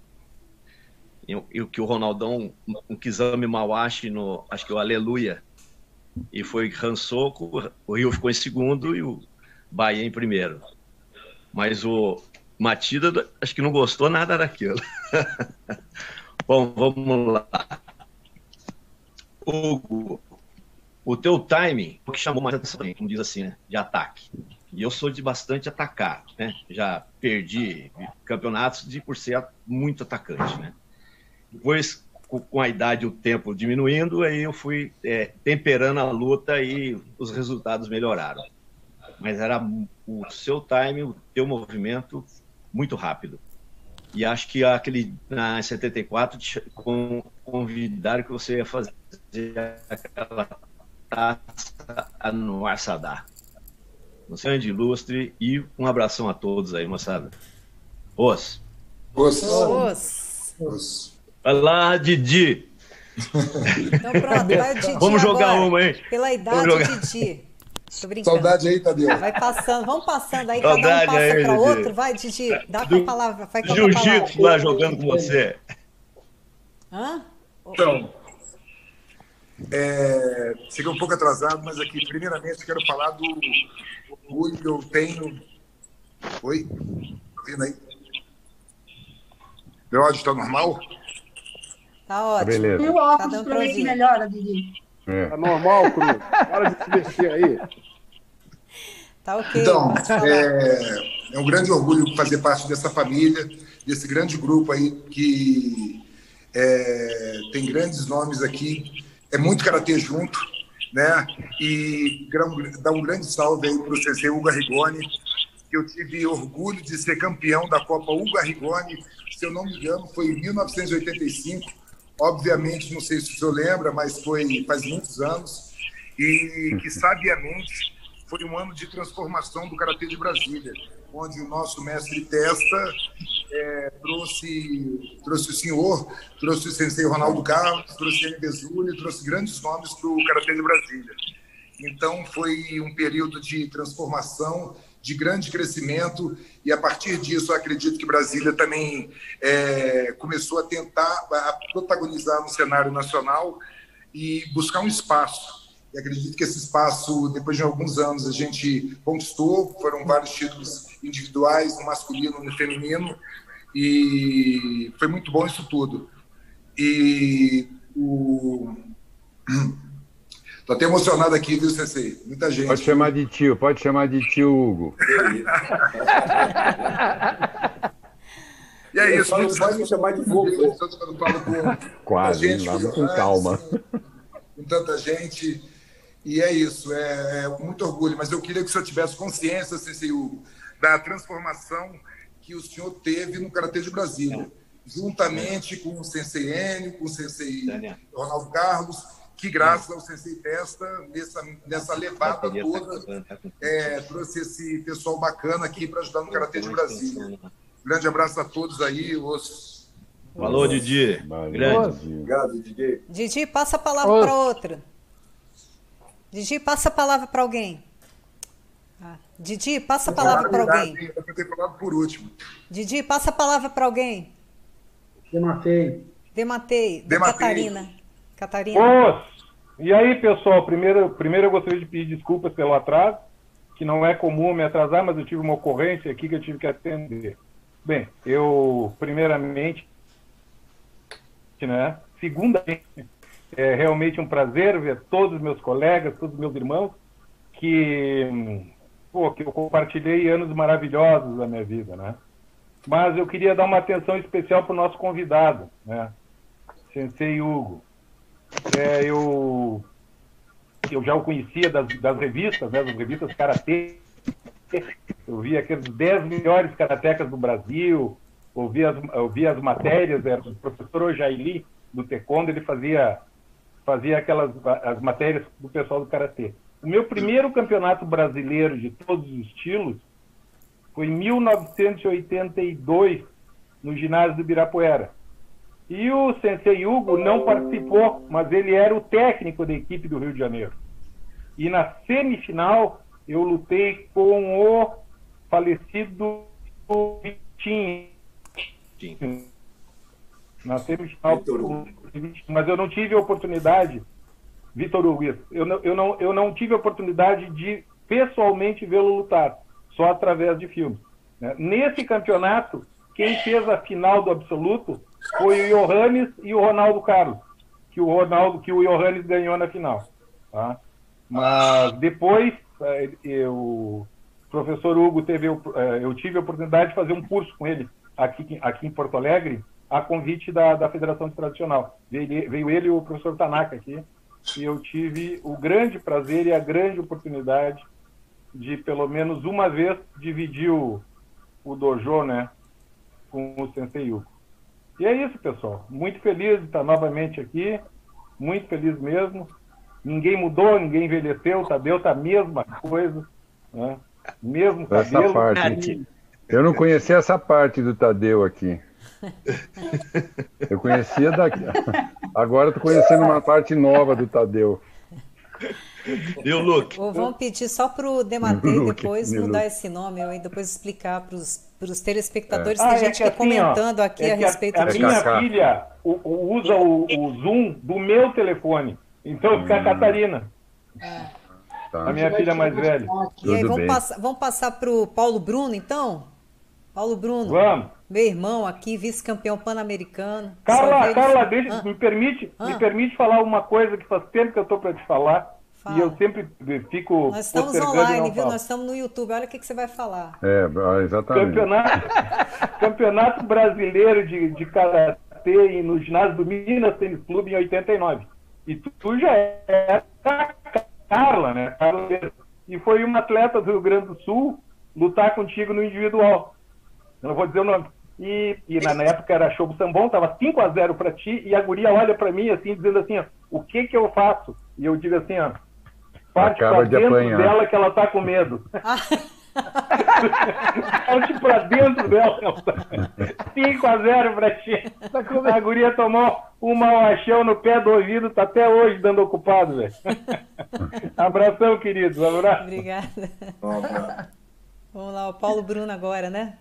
E o que o Ronaldão, um Kizami Mawashi, acho que o Aleluia. E foi Ransoku, o Rio ficou em segundo e o Bahia em primeiro. Mas o Matida, acho que não gostou nada daquilo. Bom, vamos lá. Hugo, o teu timing, o que chamou mais atenção, como diz assim, né, de ataque. E eu sou de bastante atacar, né? Já perdi campeonatos por ser muito atacante, né? Depois, com a idade e o tempo diminuindo, aí eu fui temperando a luta e os resultados melhoraram. Mas era o seu time, o teu movimento muito rápido. E acho que na 74 convidaram que você ia fazer aquela taça no Arsadá. Um grande ilustre e um abração a todos aí, moçada. Os. Vai lá, Didi. Então pronto, vai o Didi. Vamos jogar agora. uma, hein? Pela idade, Didi. Tô brincando. Saudade aí, Tadeu. Vai passando, vamos passando aí, Saudade cada um passa aí, para Didi. outro. Vai, Didi, dá a palavra. Vai com a Jiu-jitsu lá jogando com você. Hã? Então, cheguei um pouco atrasado, mas aqui, primeiramente, quero falar do orgulho que eu tenho. Oi? Tá ouvindo aí? Meu áudio está normal? Tá ótimo. Beleza. E o Tá óculos dando para pra ver se ouvir. melhora, Didi. Tá normal, Cruz. Para de se mexer aí. Tá ok. Então, pode falar. é um grande orgulho fazer parte dessa família, desse grande grupo aí que tem grandes nomes aqui. É muito karatê junto, né? E dar um grande salve aí para o CC Hugo Arrigoni, que eu tive orgulho de ser campeão da Copa Hugo Arrigoni, se eu não me engano, foi em 1985. Obviamente, não sei se o senhor lembra, mas faz muitos anos. E que, sabiamente, foi um ano de transformação do Karatê de Brasília, onde o nosso mestre Testa trouxe o senhor, trouxe o sensei Ronaldo Carlos, trouxe N. Bezulli, trouxe grandes nomes para o Karatê de Brasília. Então, foi um período de transformação, de grande crescimento, e a partir disso, eu acredito que Brasília também começou a tentar protagonizar no cenário nacional e buscar um espaço. E acredito que esse espaço, depois de alguns anos, a gente conquistou, foram vários títulos individuais, no masculino, no feminino, e foi muito bom isso tudo. E Estou até emocionado aqui, viu, Sensei? Muita gente. Pode chamar de tio, Hugo. E é isso. Não pode me chamar de Hugo. Quase, vamos com calma. Com tanta gente. E é isso, muito orgulho. Mas eu queria que o senhor tivesse consciência, Sensei Hugo, da transformação que o senhor teve no Karatê de Brasília. Juntamente com o Sensei N, com o Sensei Ronaldo Carlos, que graças ao Sensei Testa, nessa levada toda, trouxe esse pessoal bacana aqui para ajudar no Karatê de Brasília. Grande abraço a todos aí. Falou, Didi. Grande. Obrigado, Didi. Didi, passa a palavra para outra. Didi, passa a palavra para alguém. Didi, passa a palavra para alguém. Eu ter falado por último. Didi, passa a palavra para alguém. Dematei. Catarina. E aí, pessoal, primeiro eu gostaria de pedir desculpas pelo atraso, que não é comum me atrasar, mas eu tive uma ocorrência aqui que eu tive que atender. Bem, primeiramente, né, segundamente, é realmente um prazer ver todos os meus colegas, todos os meus irmãos, que eu compartilhei anos maravilhosos da minha vida, né? Mas eu queria dar uma atenção especial para o nosso convidado, né? Sensei Hugo. Eu já o conhecia das revistas, né, das revistas Karatê. Eu via aqueles 10 melhores karatecas do Brasil, ouvia as matérias, o professor Ojaili, do Taekwondo, ele fazia as matérias do pessoal do Karatê. O meu primeiro campeonato brasileiro de todos os estilos foi em 1982, no ginásio do Ibirapuera. E o Sensei Hugo não participou, mas ele era o técnico da equipe do Rio de Janeiro. E na semifinal, eu lutei com o falecido Vitinho. Na semifinal, mas eu não tive a oportunidade, Vitor Hugo, eu não tive a oportunidade de pessoalmente vê-lo lutar, só através de filmes. Né? Nesse campeonato, quem fez a final do absoluto foi o Johannes e o Ronaldo Carlos, que o Johannes ganhou na final. Tá? Mas depois, o professor Hugo eu tive a oportunidade de fazer um curso com ele aqui em Porto Alegre, a convite da Federação Tradicional. Veio ele e o professor Tanaka aqui, e eu tive o grande prazer e a grande oportunidade de, pelo menos uma vez, dividir o dojo, né, com o Sensei Hugo. E é isso, pessoal. Muito feliz de estar novamente aqui. Muito feliz mesmo. Ninguém mudou, ninguém envelheceu. O Tadeu tá a mesma coisa. Né? Mesmo cabelo. Essa parte. Eu não conhecia essa parte do Tadeu aqui. Eu conhecia daqui. Agora estou conhecendo uma parte nova do Tadeu. Viu, Luke? Ou vamos pedir só para o Dematei depois mudar esse nome, ou depois explicar para os telespectadores que a gente está comentando aqui a respeito a minha filha usa o Zoom do meu telefone. Então fica a Catarina. A minha filha mais velha. E aí, vamos passar para o Paulo Bruno, então? Paulo Bruno. Vamos. Meu irmão aqui, vice-campeão pan-americano. Carla, me permite falar uma coisa que faz tempo que eu estou para te falar. Fala. E eu sempre fico... Nós estamos online, viu? Nós estamos no YouTube. Olha o que você vai falar. Exatamente. Campeonato brasileiro de karatê no ginásio do Minas Tênis Clube em 89. E tu já era Carla, né? E foi uma atleta do Rio Grande do Sul lutar contigo no individual. Eu não vou dizer o nome. E na época era show do Sambon, tava 5-0 para ti, e a guria olha para mim assim, dizendo assim, ó, o que eu faço? E eu digo assim, ó, parte para dentro dela que ela tá com medo. Parte para dentro dela. 5-0 para ti. A guria tomou um mauachão no pé do ouvido, tá até hoje dando ocupado, velho. Abração, queridos. Um abraço. Obrigada. Vamos lá, o Paulo Bruno agora, né?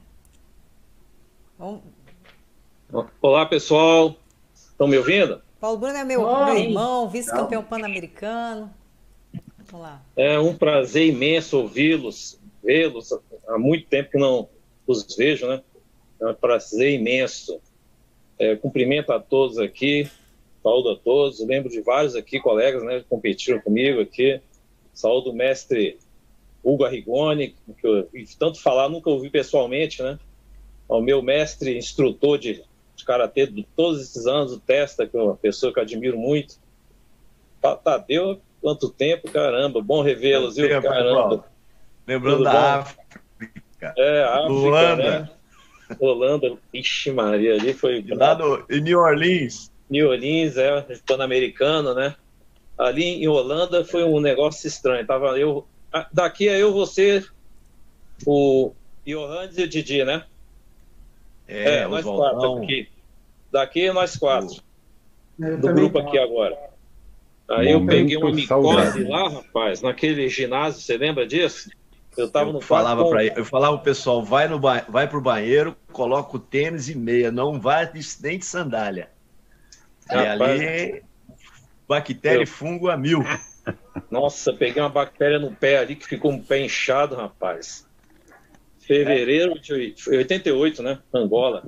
Olá, pessoal. Estão me ouvindo? Paulo Bruno é meu irmão, vice-campeão pan-americano. Vamos lá. É um prazer imenso vê-los. Há muito tempo que não os vejo, né? É um prazer imenso. Cumprimento a todos aqui, saúdo a todos. Lembro de vários aqui, colegas, né, que competiram comigo aqui. Saúdo o mestre Hugo Arrigoni, que eu tanto falar, nunca ouvi pessoalmente, né? Ao meu mestre, instrutor de karatê de todos esses anos, o Testa, que é uma pessoa que eu admiro muito. Tadeu, quanto tempo, caramba, bom revê-los, viu? Caramba. Lembrando da África. África, Holanda. né? Holanda, ixi Maria, ali foi... Lá em New Orleans. New Orleans, pan-americano, né? Ali em Holanda foi um negócio estranho. Daqui é eu, você, o Johannes e o Didi, né? Nós quatro aqui. Daqui nós quatro. Do grupo aqui agora. Aí eu peguei uma micose lá, rapaz, naquele ginásio, você lembra disso? Eu tava no falava pro pessoal, vai pro banheiro, coloca o tênis e meia, não vai nem de sandália. Rapaz, e ali, bactéria e fungo a 1000. Nossa, peguei uma bactéria no pé ali que ficou um pé inchado, rapaz. Fevereiro de 88, né? Angola.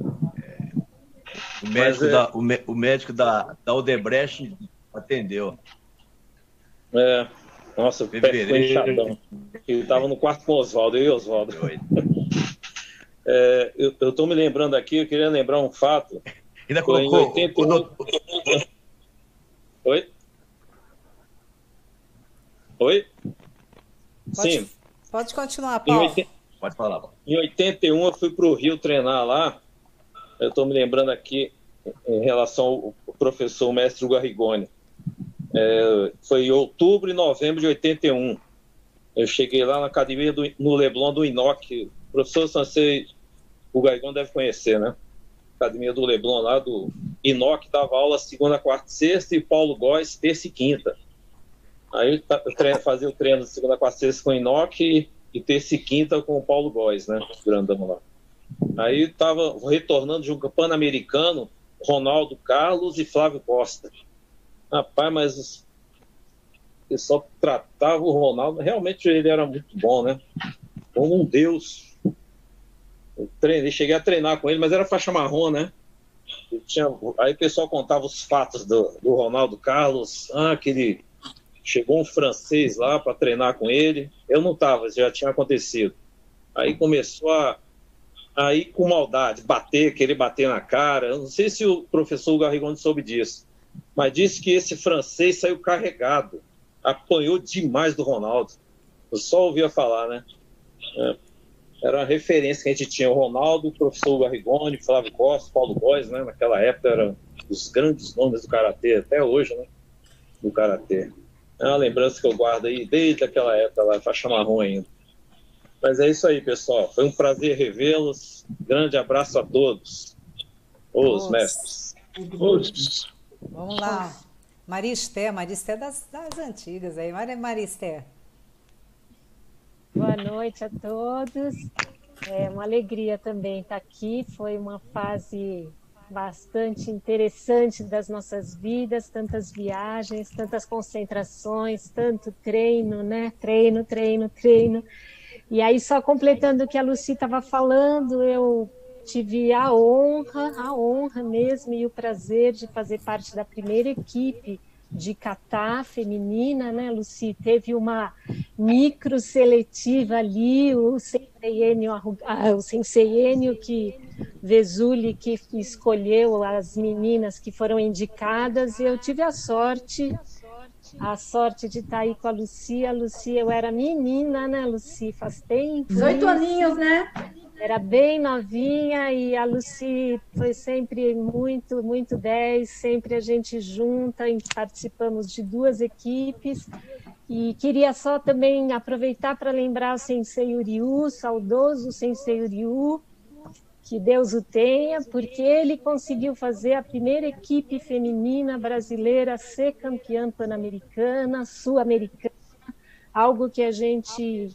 O médico da Odebrecht atendeu. Nossa, o pé ficou inchadão. Eu tava no quarto com o Oswaldo, eu e o Oswaldo. Eu tô me lembrando aqui, eu queria lembrar um fato. Ainda colocou... Oi? Oi? Sim. Pode continuar, Paulo. Pode falar. Em 81 eu fui para o Rio treinar lá. Eu estou me lembrando aqui em relação ao professor mestre Hugo Arrigoni. Foi em outubro e novembro de 81. Eu cheguei lá na academia no Leblon do Inoc. O professor Sansei Hugo Arrigoni deve conhecer, né? Academia do Leblon lá do Inoc, dava aula segunda, quarta e sexta, e Paulo Góes terça e quinta. Aí eu fazia o treino de segunda, quarta e sexta com o Inoc e terça e quinta com o Paulo Góes, né? Grandão lá. Aí estava retornando de um pan-americano, Ronaldo Carlos e Flávio Costa. Rapaz, mas o pessoal tratava o Ronaldo, realmente ele era muito bom, né? Como um deus. Cheguei a treinar com ele, mas era faixa marrom, né? Aí o pessoal contava os fatos do Ronaldo Carlos, que ele chegou um francês lá para treinar com ele. Eu não estava, já tinha acontecido. Aí começou a ir com maldade, querer bater na cara. Eu não sei se o professor Hugo Arrigoni soube disso, mas disse que esse francês saiu carregado, apanhou demais do Ronaldo. Eu só ouvia falar, né? Era uma referência que a gente tinha, o Ronaldo, o professor Hugo Arrigoni, Flávio Costa, Paulo Góes, né? Naquela época eram os grandes nomes do karatê, até hoje, né? Do karatê. É uma lembrança que eu guardo aí desde aquela época lá, faixa marrom ainda. Mas é isso aí, pessoal. Foi um prazer revê-los. Grande abraço a todos. Os mestres. Vamos lá. Maristé das antigas aí. Maristé. Boa noite a todos. É uma alegria também estar aqui. Foi uma fase bastante interessante das nossas vidas, tantas viagens, tantas concentrações, tanto treino, né? Treino. E aí, só completando o que a Lucy estava falando, eu tive a honra mesmo e o prazer de fazer parte da primeira equipe de kata feminina, né, Lucy? Teve uma micro seletiva ali, o Sensei Enio Vesuli que escolheu as meninas que foram indicadas, e eu tive a sorte de estar aí com a Lucy. A Lucy, eu era menina, né, Lucy? Faz tempo. 18 aninhos, né? Era bem novinha, e a Lucy foi sempre muito 10, sempre a gente junta, participamos de 2 equipes. E queria só também aproveitar para lembrar o Sensei Uryu, saudoso Sensei Uryu, que Deus o tenha, porque ele conseguiu fazer a primeira equipe feminina brasileira a ser campeã pan-americana, sul-americana, algo que a gente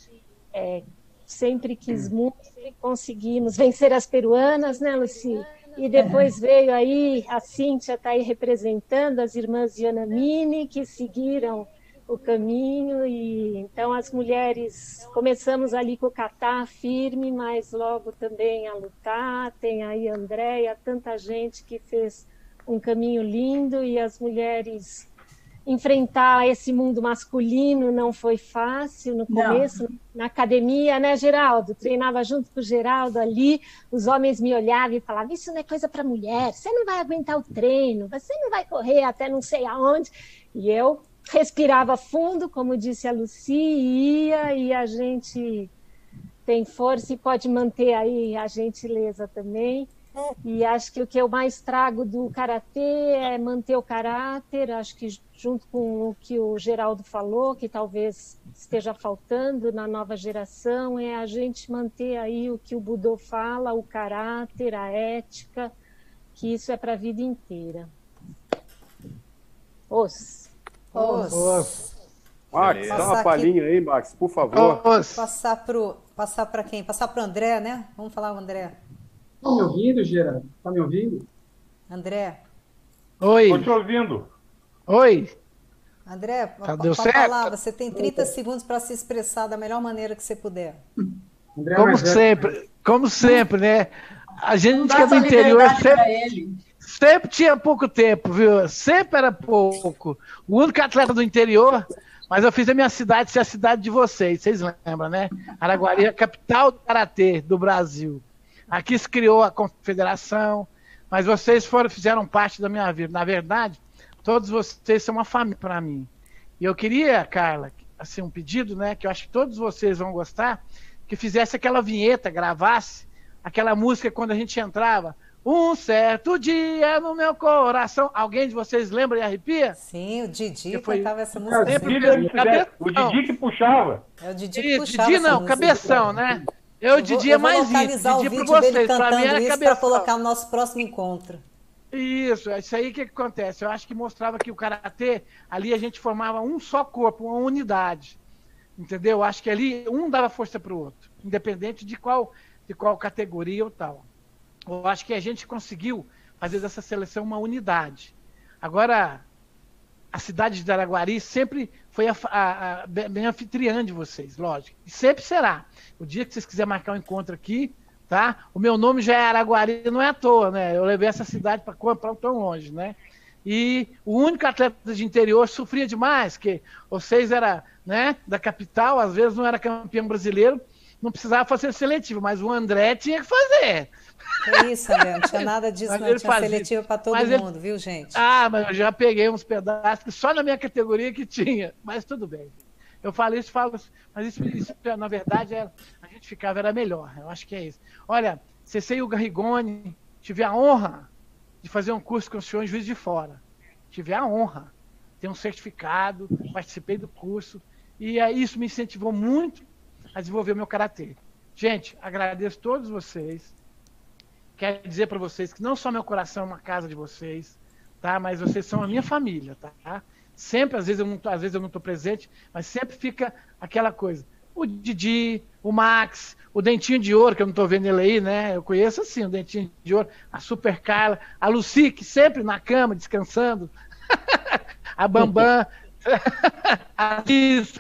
sempre quis muito, e conseguimos vencer as peruanas, né, Lucy? E depois veio aí, a Cíntia está aí representando as irmãs Yanamini, que seguiram o caminho, e então as mulheres começamos ali com o kata firme, mas logo também a lutar. Tem aí a Andréia, tanta gente que fez um caminho lindo, e as mulheres enfrentar esse mundo masculino não foi fácil no começo, na academia, né, Geraldo? Treinava junto com o Geraldo ali, os homens me olhavam e falavam: isso não é coisa para mulher, você não vai aguentar o treino, você não vai correr até não sei aonde. E eu respirava fundo, como disse a Lucy, e a gente tem força e pode manter aí a gentileza também. E acho que o que eu mais trago do karatê é manter o caráter. Acho que, junto com o que o Geraldo falou, que talvez esteja faltando na nova geração, é a gente manter aí o que o Budô fala, o caráter, a ética, que isso é para a vida inteira. Max, dá uma palhinha aí, Max, por favor. Passar para quem? Passar para o André, né? Vamos falar o André. Tá me ouvindo, Geraldo? Tá me ouvindo? André. Oi. Estou te ouvindo. Oi. André, deu certo? Falar, você tem 30 segundos para se expressar da melhor maneira que você puder. André, como sempre, né? A gente que é do interior sempre tinha pouco tempo, viu? Sempre era pouco. O único atleta do interior, mas eu fiz a minha cidade ser a cidade de vocês lembram, né? Araguari é a capital do karatê do Brasil. Aqui se criou a confederação, mas vocês fizeram parte da minha vida. Na verdade, todos vocês são uma família para mim. E eu queria, Carla, assim, um pedido, né, que eu acho que todos vocês vão gostar, que fizesse aquela vinheta, gravasse aquela música quando a gente entrava. Um certo dia no meu coração. Alguém de vocês lembra e arrepia? Sim, o Didi cantava essa música. O Didi que puxava. É o Didi que puxava. Didi não, cabeção, né? Eu diria mais isso, o vídeo dele cantando isso para colocar no nosso próximo encontro. Isso aí que acontece. Eu acho que mostrava que o karatê, ali a gente formava um só corpo, uma unidade. Entendeu? Eu acho que ali um dava força para o outro, independente de qual categoria ou tal. Eu acho que a gente conseguiu fazer dessa seleção uma unidade. Agora, a cidade de Araguari sempre foi bem anfitriã de vocês, lógico. E sempre será. O dia que vocês quiserem marcar um encontro aqui, tá? O meu nome já é Araguari, não é à toa, né? Eu levei essa cidade para tão longe, né? E o único atleta de interior sofria demais, que vocês eram, né, da capital, às vezes não era campeão brasileiro, não precisava fazer seletivo, mas o André tinha que fazer. É isso, André, não tinha nada disso, não. Tinha seletiva para todo mundo, viu, gente? Mas eu já peguei uns pedaços que só na minha categoria que tinha, mas tudo bem. Eu falo isso, mas isso na verdade, a gente ficava, era melhor. Eu acho que é isso. Olha, Sensei Hugo Arrigoni, tive a honra de fazer um curso com o senhor em Juiz de Fora. Tive a honra. Ter um certificado, participei do curso, e isso me incentivou muito a desenvolver o meu karatê. Gente, agradeço a todos vocês. Quero dizer para vocês que não só meu coração é uma casa de vocês, tá? Mas vocês são a minha família, tá? Sempre, às vezes eu não estou presente, mas sempre fica aquela coisa. O Didi, o Max, o Dentinho de Ouro, que eu não estou vendo ele aí, né? Eu conheço assim, o Dentinho de Ouro, a Super Carla, a Lucy, que sempre na cama, descansando, a Bambam, a Liz,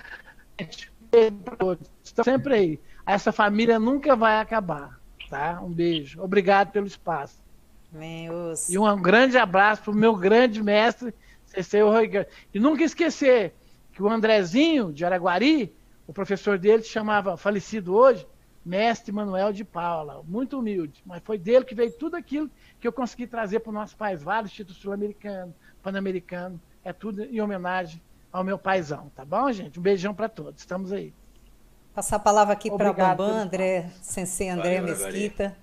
estão sempre aí. Essa família nunca vai acabar, tá? Um beijo. Obrigado pelo espaço. E um grande abraço para o meu grande mestre, Sensei Uhagami. E nunca esquecer que o Andrezinho, de Araguari, o professor dele chamava, falecido hoje, Mestre Manuel de Paula. Muito humilde, mas foi dele que veio tudo aquilo que eu consegui trazer para o nosso país. Vários títulos sul-americanos, pan-americano, é tudo em homenagem ao meu paizão, tá bom, gente? Um beijão para todos, estamos aí. Passar a palavra aqui para Bambam, Sensei André Mesquita.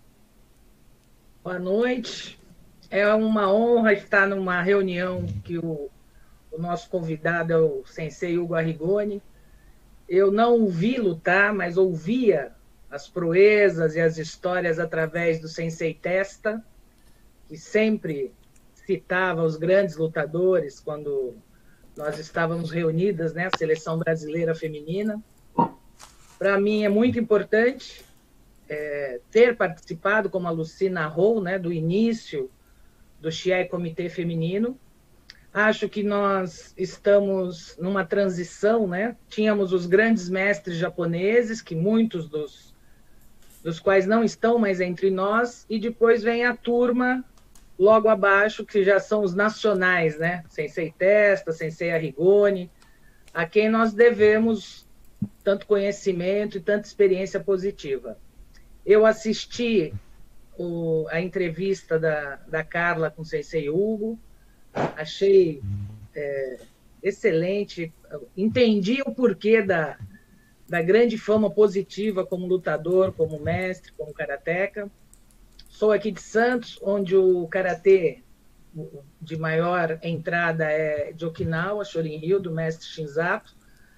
Boa noite. É uma honra estar numa reunião que o nosso convidado é o Sensei Hugo Arrigoni. Eu não o vi lutar, mas ouvia as proezas e as histórias através do Sensei Testa, que sempre citava os grandes lutadores quando nós estávamos reunidas, né, a Seleção Brasileira Feminina. Para mim é muito importante ter participado, como a Lucy narrou, né, do início do Chiai Comitê Feminino. Acho que nós estamos numa transição, né? Tínhamos os grandes mestres japoneses, que muitos dos quais não estão mais entre nós, e depois vem a turma logo abaixo, que já são os nacionais, né? Sensei Testa, Sensei Arrigoni, a quem nós devemos tanto conhecimento e tanta experiência positiva. Eu assisti a entrevista da Carla com o Sensei Hugo, achei excelente, entendi o porquê da grande fama positiva como lutador, como mestre, como karateca. Sou aqui de Santos, onde o karatê de maior entrada é de Okinawa, Shorin-ryu, do mestre Shinzato,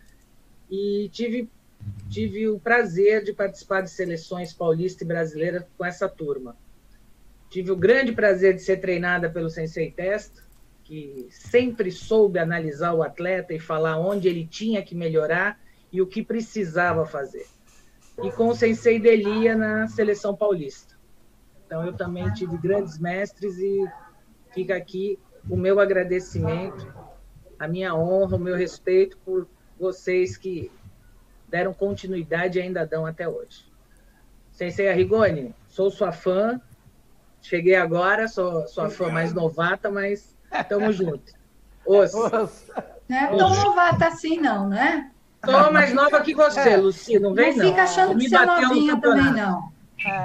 e tive o prazer de participar de seleções paulista e brasileira com essa turma. Tive o grande prazer de ser treinada pelo Sensei Testa, que sempre soube analisar o atleta e falar onde ele tinha que melhorar e o que precisava fazer. E com o Sensei Delia na seleção paulista. Então, eu também tive grandes mestres e fica aqui o meu agradecimento, a minha honra, o meu respeito por vocês que deram continuidade e ainda dão até hoje. Sensei Arrigoni, sou sua fã, cheguei agora, sou sua fã mais novata, mas estamos juntos. Não é tão novata assim, não, né? Sou mais nova que você, Lucy, não vem não. Não fica achando que você é novinha também, não.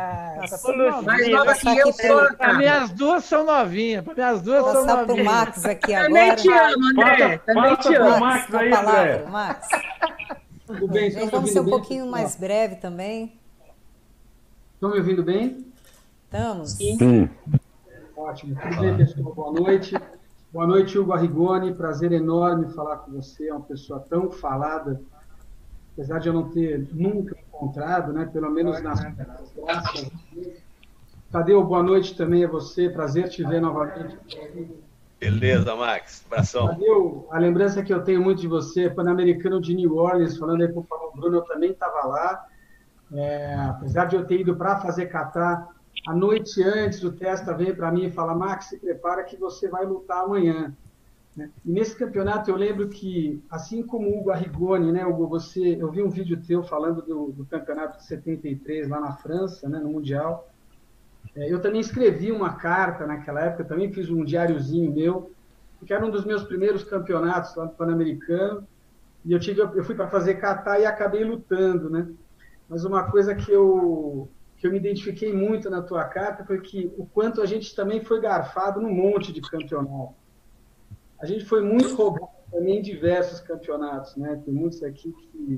Mais nova que eu sou. Para mim, as duas são novinhas. Para mim, as duas são novinhas. Para o Max aqui agora. Também te amo, André. Também te amo. Max, aí, palavra, Max. Tudo bem? Vamos ser um pouquinho mais breve também. Estão me ouvindo bem? Estamos. Sim. Ótimo. Tudo bem, pessoal? Boa noite. Boa noite, Hugo Arrigoni. Prazer enorme falar com você. É uma pessoa tão falada, apesar de eu não ter nunca encontrado, né? Pelo menos nas graças. Tadeu, boa noite também a você. Prazer te ver novamente. Beleza, Max. Abração. Tadeu, a lembrança que eu tenho muito de você, Pan-Americano de New Orleans, falando aí para o Paulo Bruno, eu também estava lá. Apesar de eu ter ido para fazer kata, a noite antes o Testa veio para mim e fala: Max, se prepara que você vai lutar amanhã. E nesse campeonato eu lembro que, assim como o Hugo Arrigoni, né, Hugo, eu vi um vídeo teu falando do campeonato de 73 lá na França, né, no Mundial. Eu também escrevi uma carta naquela época, também fiz um diáriozinho meu, que era um dos meus primeiros campeonatos lá no Pan-Americano, e eu fui para fazer kata e acabei lutando, né? Mas uma coisa que eu me identifiquei muito na tua carta foi que o quanto a gente também foi garfado num monte de campeonato. A gente foi muito roubado também em diversos campeonatos, né? Tem muitos aqui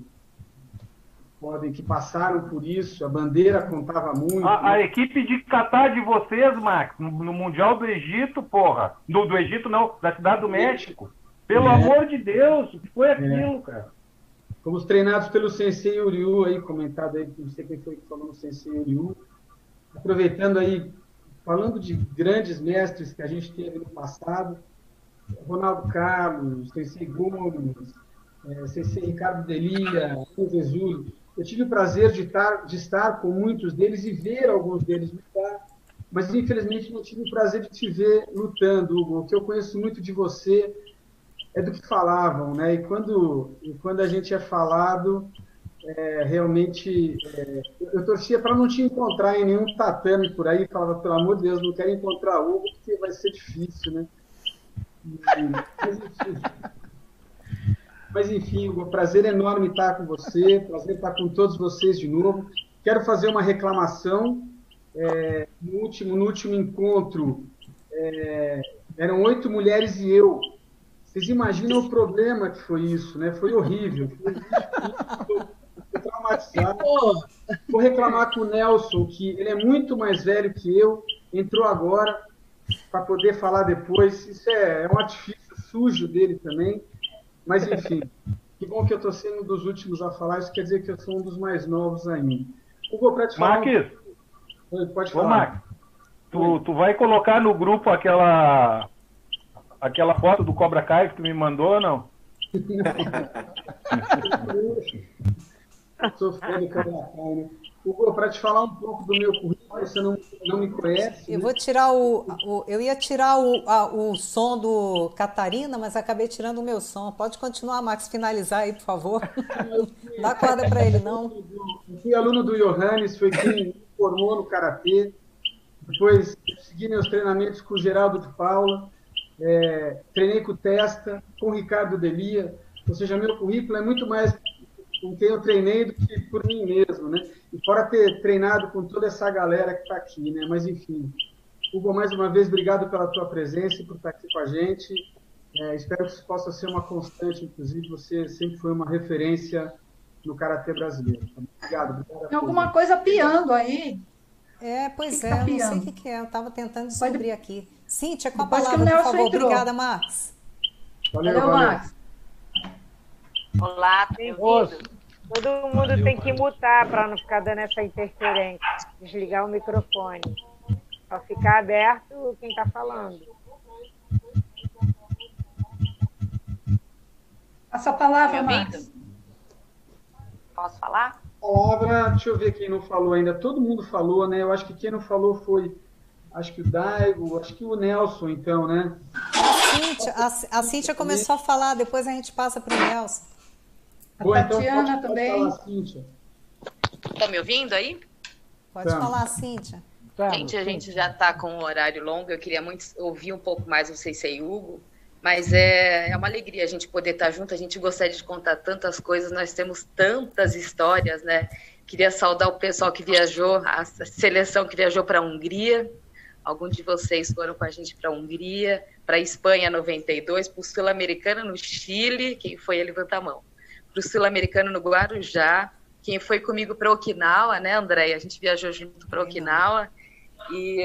que passaram por isso, a bandeira contava muito. A equipe de kata de vocês, Max, no Mundial do Egito, porra. Do Egito não, da Cidade do México. Pelo amor de Deus, o que foi aquilo, cara? Fomos treinados pelo Sensei Uryu, aí, comentado aí, não sei quem foi que falou no Sensei Uryu. Aproveitando aí, falando de grandes mestres que a gente teve no passado, Ronaldo Carlos, Sensei Gomes, Sensei Ricardo Delia, Jesus. Eu tive o prazer de estar com muitos deles e ver alguns deles lutar, mas infelizmente não tive o prazer de te ver lutando, Hugo. O que eu conheço muito de você é do que falavam, né? E quando a gente é falado, realmente eu torcia para não te encontrar em nenhum tatame por aí, falava, pelo amor de Deus, não quero encontrar o Hugo porque vai ser difícil, né? Mas enfim, Hugo, prazer enorme estar com você, prazer estar com todos vocês de novo. Quero fazer uma reclamação. No último encontro, eram 8 mulheres e eu. Vocês imaginam o problema que foi isso, né? Foi horrível. Foi traumatizado. Vou reclamar com o Nelson, que ele é muito mais velho que eu, entrou agora para poder falar depois. Isso é um artifício sujo dele também. Mas, enfim, que bom que eu estou sendo um dos últimos a falar. Isso quer dizer que eu sou um dos mais novos ainda. Hugo, para te falar... Marques, pode falar. Marques, tu vai colocar no grupo aquela foto do Cobra Kai que tu me mandou ou não? Sou fã do Cobra Kai, né? Hugo, para te falar um pouco do meu currículo, você não me conhece. Eu vou tirar eu ia tirar o som do Catarina, mas acabei tirando o meu som. Pode continuar, Max, finalizar aí, por favor. Não dá corda para ele, não. Eu fui aluno do Johannes, foi quem me formou no Karatê. Depois segui meus treinamentos com o Geraldo de Paula. Treinei com o Testa, com o Ricardo Delia. Ou seja, meu currículo é muito mais com quem eu treinei do que por mim mesmo, né? E fora ter treinado com toda essa galera que está aqui, né? Mas, enfim, Hugo, mais uma vez, obrigado pela tua presença e por estar aqui com a gente. Espero que isso possa ser uma constante, inclusive, você sempre foi uma referência no Karatê brasileiro. Obrigado. Tem alguma coisa piando aí. Pois que é, tá eu não sei piando? o que é, eu estava tentando descobrir aqui. Cíntia, com a Depois que palavra, o por Nelson favor. entrou. Obrigada, Max. Valeu, Max. Olá, bem-vindo. Todo mundo tem que mutar para não ficar dando essa interferência. Desligar o microfone. Só ficar aberto quem está falando. Passa a palavra, Me Max. ouvindo? Posso falar? Palavra, deixa eu ver quem não falou ainda. Todo mundo falou, né? Eu acho que quem não falou foi, acho que o Daigo, acho que o Nelson, então, né? A Cíntia começou a falar, depois a gente passa para o Nelson. Bom, então Tatiana pode também. falar, Cíntia. Estão me ouvindo aí? Pode falar, Cíntia. Gente, a gente já está com um horário longo, eu queria muito ouvir um pouco mais o Sensei Hugo, mas é uma alegria a gente poder estar junto, a gente gostaria de contar tantas coisas, nós temos tantas histórias, né? Queria saudar o pessoal que viajou, a seleção que viajou para a Hungria, alguns de vocês foram com a gente para a Hungria, para a Espanha 92, para o Sul-Americano no Chile, quem foi a levantar a mão, para o Sul-Americano no Guarujá, quem foi comigo para Okinawa, né, Andréia? A gente viajou junto para Okinawa. E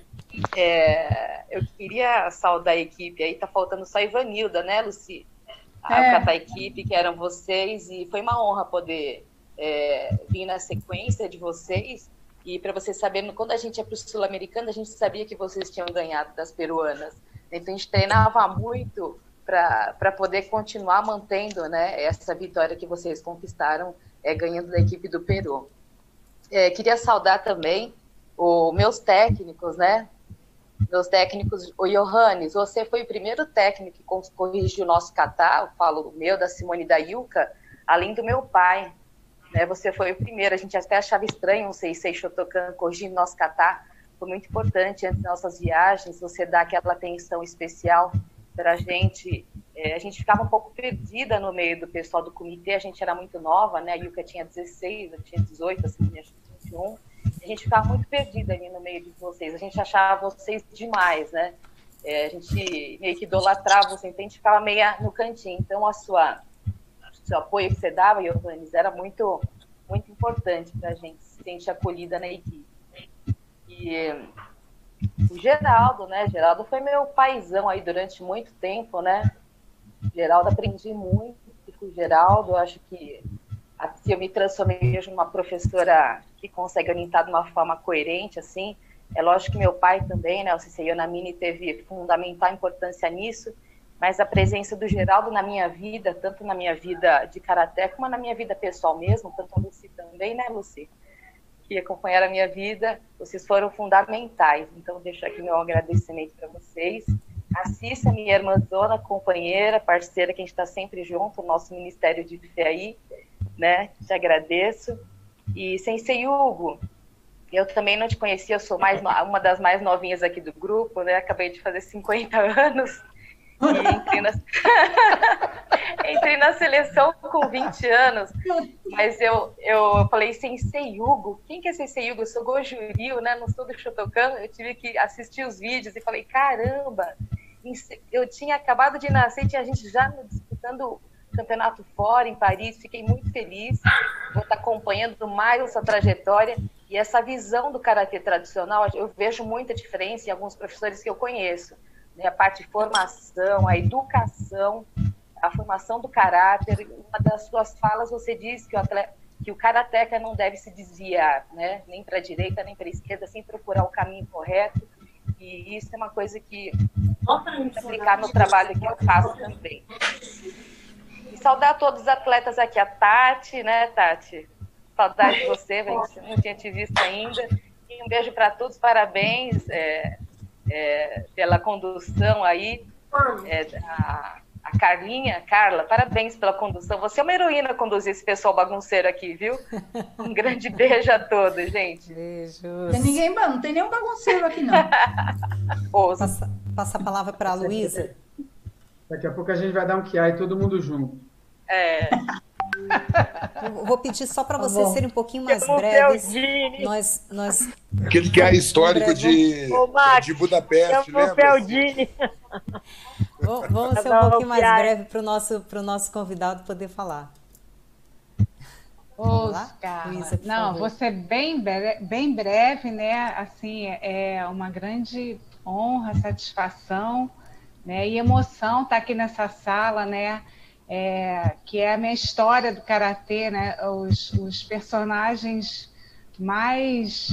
eu queria saudar a equipe. Aí tá faltando só a Ivanilda, né, Luci? A equipe, que eram vocês. E foi uma honra poder vir na sequência de vocês. E para vocês saberem, quando a gente ia para o Sul-Americano, a gente sabia que vocês tinham ganhado das peruanas. Então a gente treinava muito para poder continuar mantendo, né, essa vitória que vocês conquistaram, ganhando da equipe do Peru. Queria saudar também os meus técnicos, né? Meus técnicos, o Johannes, você foi o primeiro técnico que corrigiu o nosso kata, eu falo o meu, da Simone e da Yuka, além do meu pai, né? Você foi o primeiro, a gente até achava estranho um Sensei Shotokan corrigindo nosso kata, foi muito importante antes das nossas viagens, você dá aquela atenção especial para a gente ficava um pouco perdida no meio do pessoal do comitê, a gente era muito nova, né? A Yuka tinha 16, eu tinha 18, assim, tinha 21, a gente ficava muito perdida ali no meio de vocês, a gente achava vocês demais, né? A gente meio que idolatrava vocês, então a gente ficava meio no cantinho, então o seu apoio que você dava, Johannes, era muito, muito importante para a gente se sentir acolhida na equipe. E o Geraldo, né? Geraldo foi meu paizão aí durante muito tempo, né? Geraldo, aprendi muito com o Geraldo, eu acho que eu me transformei hoje numa professora que consegue orientar de uma forma coerente, assim, É lógico que meu pai também, né, o Sensei Yonamine, teve fundamental importância nisso, mas a presença do Geraldo na minha vida, tanto na minha vida de karatê, como na minha vida pessoal mesmo, tanto a Lucy também, né, Lucy? Que acompanharam a minha vida, vocês foram fundamentais. Então, deixo aqui meu agradecimento para vocês. A Cissa, minha irmãzona, companheira, parceira, que a gente está sempre junto, o nosso Ministério de Fé aí, né? Te agradeço. E Sensei Hugo, eu também não te conhecia, eu sou uma das mais novinhas aqui do grupo, né? Acabei de fazer 50 anos. E entrei na seleção com 20 anos, mas eu falei, Sensei Hugo, quem que é Sensei Hugo? Eu sou Goju Ryu, né? Não sou do Shotokan. Eu tive que assistir os vídeos e falei, caramba, eu tinha acabado de nascer, tinha gente já disputando campeonato fora, em Paris, fiquei muito feliz, vou estar acompanhando mais essa trajetória, e essa visão do karatê tradicional, eu vejo muita diferença em alguns professores que eu conheço, né? A parte de formação, a educação, a formação do caráter. Uma das suas falas, você diz que o karateca não deve se desviar, né? Nem para a direita, nem para a esquerda, sem procurar o caminho correto, e isso é uma coisa que vou aplicar no trabalho que eu faço também. E saudar a todos os atletas aqui, a Tati, né, Tati? Saudade de você, não tinha te visto ainda. E um beijo para todos, parabéns pela condução aí. A Carla, parabéns pela condução. Você é uma heroína conduzir esse pessoal bagunceiro aqui, viu? Um grande beijo a todos, gente. Beijos. Não tem nenhum bagunceiro aqui, não. Passa a palavra para a Luísa. Daqui a pouco a gente vai dar um QI todo mundo junto. Eu vou pedir só para vocês serem um pouquinho mais breves. Aquele QI histórico de Budapeste, lembra? Vamos ser um pouquinho mais breve para o nosso convidado poder falar. Oscar, não, vou ser bem breve, né? Assim, é uma grande honra, satisfação, né? E emoção estar aqui nessa sala, né? Que é a minha história do karatê, né? Os personagens mais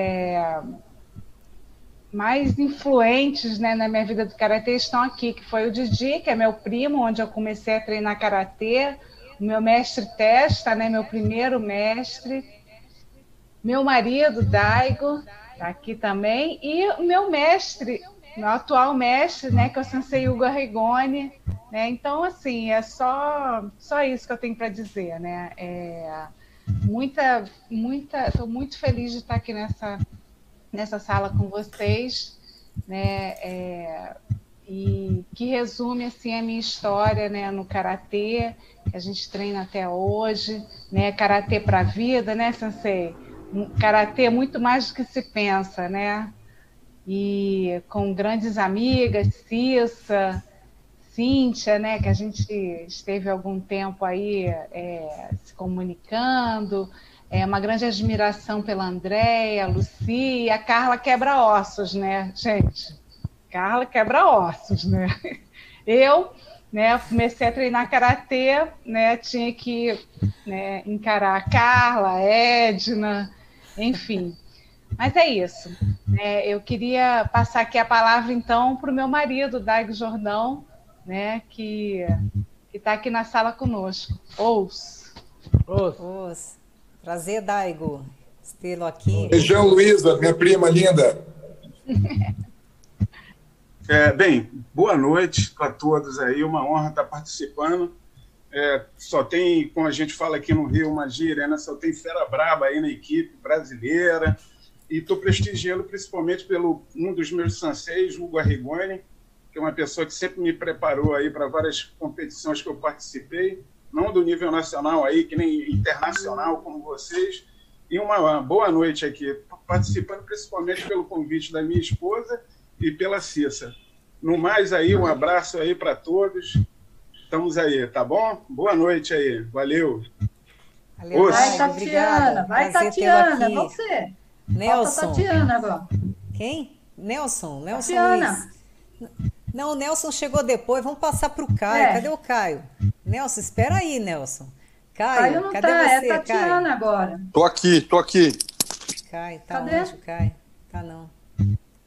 influentes, né, na minha vida do karatê estão aqui, que foi o Didi, que é meu primo, onde eu comecei a treinar karatê, o meu mestre Testa, né, meu primeiro mestre, meu marido Daigo, tá aqui também, e o meu mestre, meu atual mestre, né, que é o Sensei Hugo Arrigoni, né? Então, assim, é só isso que eu tenho para dizer, né? Estou muito feliz de estar aqui nessa sala com vocês, né? E que resume assim a minha história, né, no karatê, que a gente treina até hoje, né? Karatê para a vida, né, Sensei? Karatê é muito mais do que se pensa, né? E com grandes amigas, Cissa, Cíntia, né, que a gente esteve algum tempo aí se comunicando, uma grande admiração pela Andréia, a Lucy, e a Carla quebra-ossos, né, gente? Carla quebra-ossos, né? Eu, né, comecei a treinar karatê, né, tinha que, né, encarar a Carla, a Edna, enfim. Mas é isso. Eu queria passar aqui a palavra, então, para o meu marido, Daigo Jordão, né, que está aqui na sala conosco. Prazer, Daigo, tê-lo aqui. Beijão, Luísa, minha prima linda. Bem, boa noite para todos aí, uma honra estar participando. Só tem, como a gente fala aqui no Rio, uma gíria, né? Só tem fera braba aí na equipe brasileira, e estou prestigiando principalmente pelo um dos meus senseis, Hugo Arrigoni, que é uma pessoa que sempre me preparou aí para várias competições que eu participei, não do nível nacional aí, que nem internacional como vocês, e uma boa noite aqui, participando principalmente pelo convite da minha esposa e pela Cissa. No mais aí, um abraço aí para todos, estamos aí, tá bom? Boa noite aí, valeu. Valeu, vai, Tatiana, vai, Tatiana, você. Nelson. Falta Tatiana agora. Quem? Nelson Tatiana. Luiz. Não, o Nelson chegou depois, vamos passar para o Caio. Cadê o Caio? Nelson, espera aí, Nelson. Caio não cadê tá, você, Tatiana Caio? agora. Tô aqui. Caio, tá Cadê? onde o Caio? Tá não.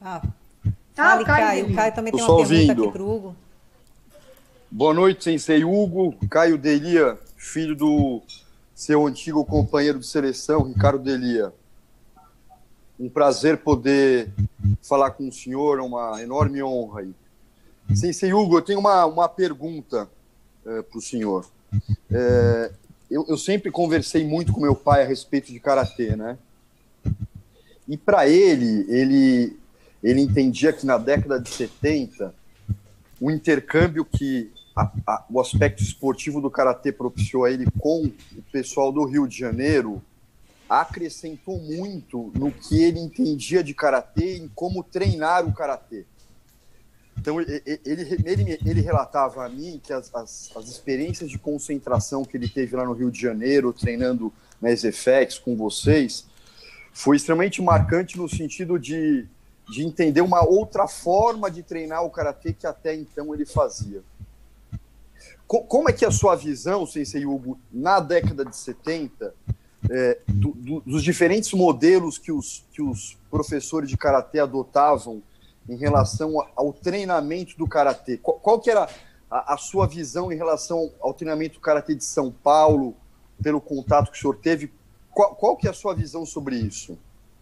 Fale, Caio. O Caio também tem uma pergunta aqui para o Hugo. Boa noite, Sensei Hugo. Caio Delia, filho do seu antigo companheiro de seleção, Ricardo Delia. Um prazer poder falar com o senhor, uma enorme honra aí. Sensei Hugo, eu tenho uma pergunta para o senhor. Eu sempre conversei muito com meu pai a respeito de karatê, né? E para ele entendia que na década de 70, o intercâmbio que o aspecto esportivo do karatê propiciou a ele com o pessoal do Rio de Janeiro acrescentou muito no que ele entendia de karatê e em como treinar o karatê. Então, ele relatava a mim que as experiências de concentração que ele teve lá no Rio de Janeiro, treinando na EZFEX com vocês, foi extremamente marcante no sentido de entender uma outra forma de treinar o karatê que até então ele fazia. Como é que é a sua visão, Sensei Hugo, na década de 70, dos diferentes modelos que os professores de karatê adotavam em relação ao treinamento do karatê? Qual que era a sua visão em relação ao treinamento do karatê de São Paulo, pelo contato que o senhor teve? Qual que é a sua visão sobre isso?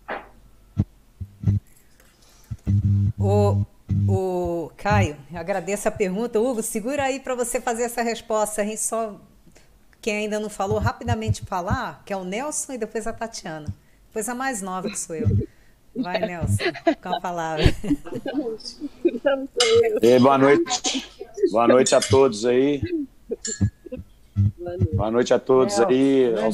O Caio, eu agradeço a pergunta. Hugo, segura aí para você fazer essa resposta. A gente só, quem ainda não falou, rapidamente falar, que é o Nelson e depois a Tatiana. Depois a mais nova, que sou eu. Vai, Nelson, com a palavra. Boa noite. Boa noite a todos aí. Boa noite a todos aí. Ao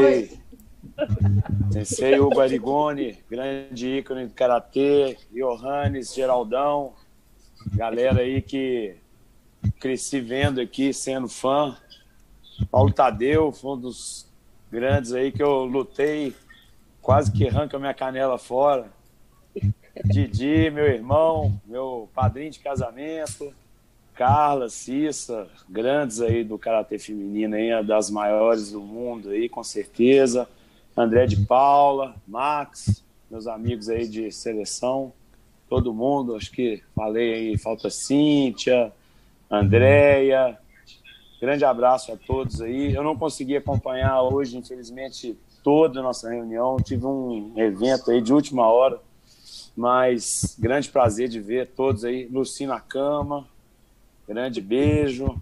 Sensei Hugo Arrigoni, grande ícone do karatê, Johannes, Geraldão, galera aí que cresci vendo aqui, sendo fã. Paulo Tadeu foi um dos grandes aí que eu lutei, quase que arranca minha canela fora. Didi, meu irmão, meu padrinho de casamento, Carla, Cissa, grandes aí do karatê feminino aí, das maiores do mundo aí, com certeza. André de Paula, Max, meus amigos aí de seleção, todo mundo, acho que falei aí, falta Cíntia, Andréia, grande abraço a todos aí. Eu não consegui acompanhar hoje, infelizmente, toda a nossa reunião, tive um evento aí de última hora, mas grande prazer de ver todos aí, Luci na cama, grande beijo.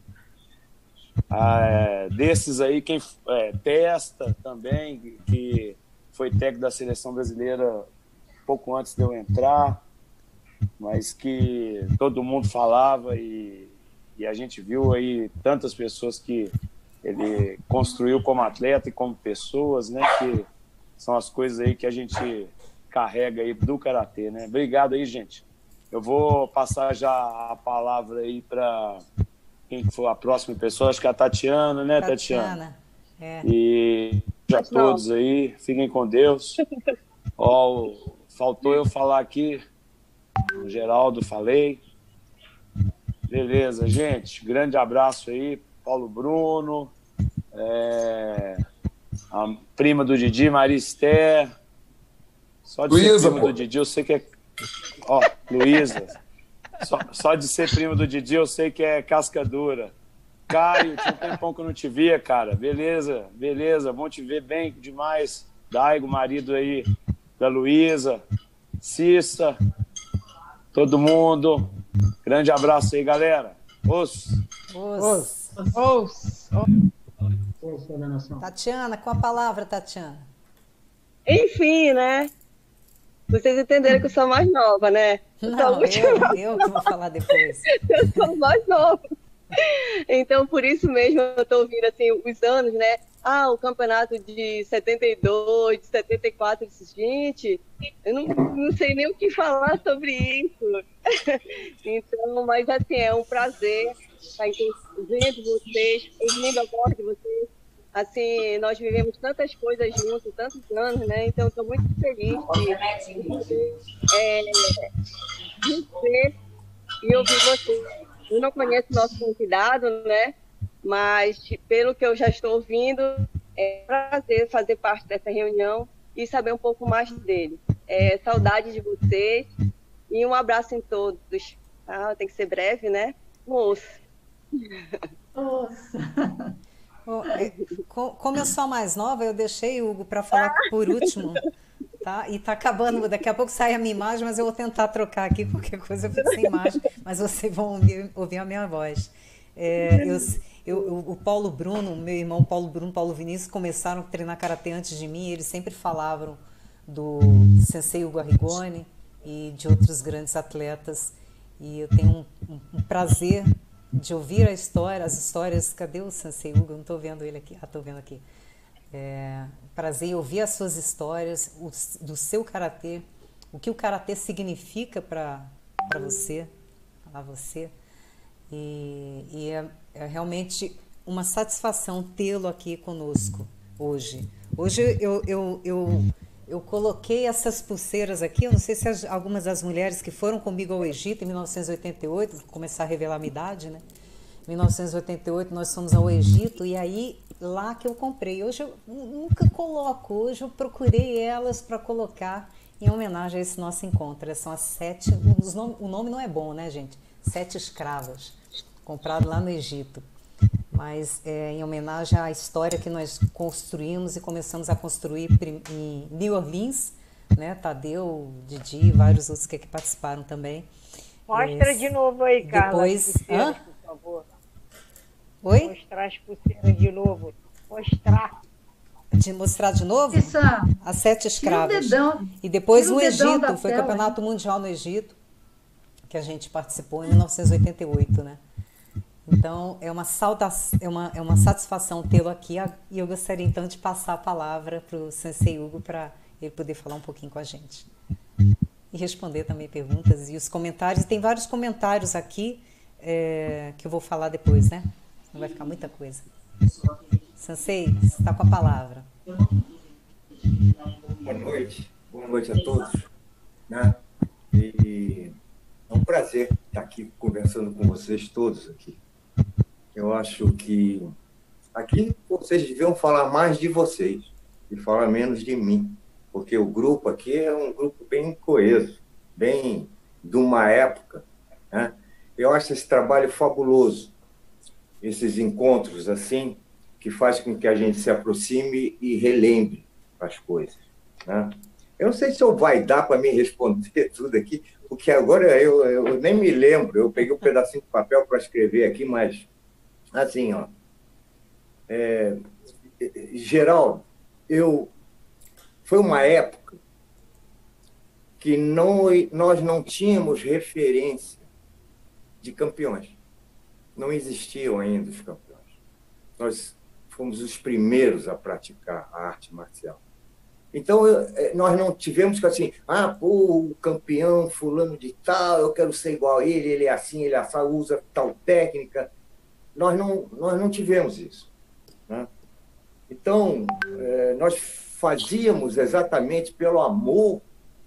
Desses aí, quem Testa também, que foi técnico da seleção brasileira pouco antes de eu entrar, mas que todo mundo falava e a gente viu aí tantas pessoas que ele construiu como atleta e como pessoas, né, que são as coisas aí que a gente carrega aí do karatê, né? Obrigado aí, gente. Eu vou passar já a palavra aí para quem for a próxima pessoa, acho que é a Tatiana, né, Tatiana? E a todos aí, fiquem com Deus. Faltou eu falar aqui, o Geraldo falei. Beleza, gente, grande abraço aí, Paulo Bruno, a prima do Didi, Maria Esther, só de Luísa, ser prima do Didi, eu sei que é... Luísa. Só de ser primo do Didi, eu sei que é casca dura. Caio, tinha um tempão que eu não te via, cara. Beleza, bom te ver bem demais. Daigo, marido aí da Luísa, Cissa, todo mundo. Grande abraço aí, galera. Tatiana, com a palavra, Tatiana. Enfim, né? Vocês entenderam que eu sou mais nova, né? Não, eu que vou falar depois. Eu sou mais nova. Então, por isso mesmo, eu estou ouvindo assim, os anos, né? O campeonato de 72, de 74, gente, eu não sei nem o que falar sobre isso. Então, mas assim, é um prazer estar vendo vocês, ouvindo a voz de vocês. Assim, nós vivemos tantas coisas juntos, tantos anos, né? Então, estou muito feliz de ver e ouvir vocês. Eu não conheço o nosso convidado, né? Mas, pelo que eu já estou ouvindo, é um prazer fazer parte dessa reunião e saber um pouco mais dele. Saudade de vocês E um abraço em todos. Ah, tem que ser breve, né? Moço. Nossa. Como eu sou a mais nova, eu deixei o Hugo para falar por último, tá? E tá acabando, daqui a pouco sai a minha imagem, mas eu vou tentar trocar aqui, qualquer coisa eu fico sem imagem, mas vocês vão ouvir a minha voz. O Paulo Bruno, meu irmão Paulo Bruno, Paulo Vinícius, começaram a treinar karatê antes de mim, eles sempre falavam do Sensei Hugo Arrigoni e de outros grandes atletas, e eu tenho um prazer de ouvir as histórias. Cadê o Sensei Hugo? Eu não estou vendo ele aqui. Ah, estou vendo aqui. Prazer em ouvir as suas histórias, do seu karatê, o que o karatê significa para você, para você. E é realmente uma satisfação tê-lo aqui conosco hoje. Hoje eu coloquei essas pulseiras aqui, eu não sei se algumas das mulheres que foram comigo ao Egito em 1988, vou começar a revelar a minha idade, né? Em 1988 nós fomos ao Egito e aí lá que eu comprei. Hoje eu nunca coloco, hoje eu procurei elas para colocar em homenagem a esse nosso encontro. São as 7, o nome não é bom, né, gente? 7 escravas, comprado lá no Egito. Mas em homenagem à história que nós construímos e começamos a construir em New Orleans, né? Tadeu, Didi e vários outros que aqui participaram também. Mostra de novo aí, Carla. Depois, por favor. Oi? Mostrar as pulseiras de novo. Mostrar de novo? Isso. As 7 escravas. Dedão, e depois no Egito, Egito, foi o Campeonato Mundial no Egito, que a gente participou em 1988, né? Então, é uma satisfação tê-lo aqui e eu gostaria então de passar a palavra para o Sensei Hugo para ele poder falar um pouquinho com a gente. E responder também perguntas e os comentários. Tem vários comentários aqui que eu vou falar depois, né? Não vai ficar muita coisa. Sensei, você está com a palavra. Boa noite a todos. Né? E é um prazer estar aqui conversando com vocês todos aqui. Eu acho que aqui vocês deviam falar mais de vocês e falar menos de mim, porque o grupo aqui é um grupo bem coeso, bem de uma época, né? Eu acho esse trabalho fabuloso, esses encontros assim, que faz com que a gente se aproxime e relembre as coisas, né? Eu não sei se vai dar para me responder tudo aqui, porque agora eu nem me lembro. Eu peguei um pedacinho de papel para escrever aqui, mas assim, ó. Geraldo, foi uma época que nós não tínhamos referência de campeões. Não existiam ainda os campeões. Nós fomos os primeiros a praticar a arte marcial. Então, nós não tivemos que assim, o campeão fulano de tal, eu quero ser igual a ele é assim, ele assado, usa tal técnica. Nós não tivemos isso, né? Então, nós fazíamos exatamente pelo amor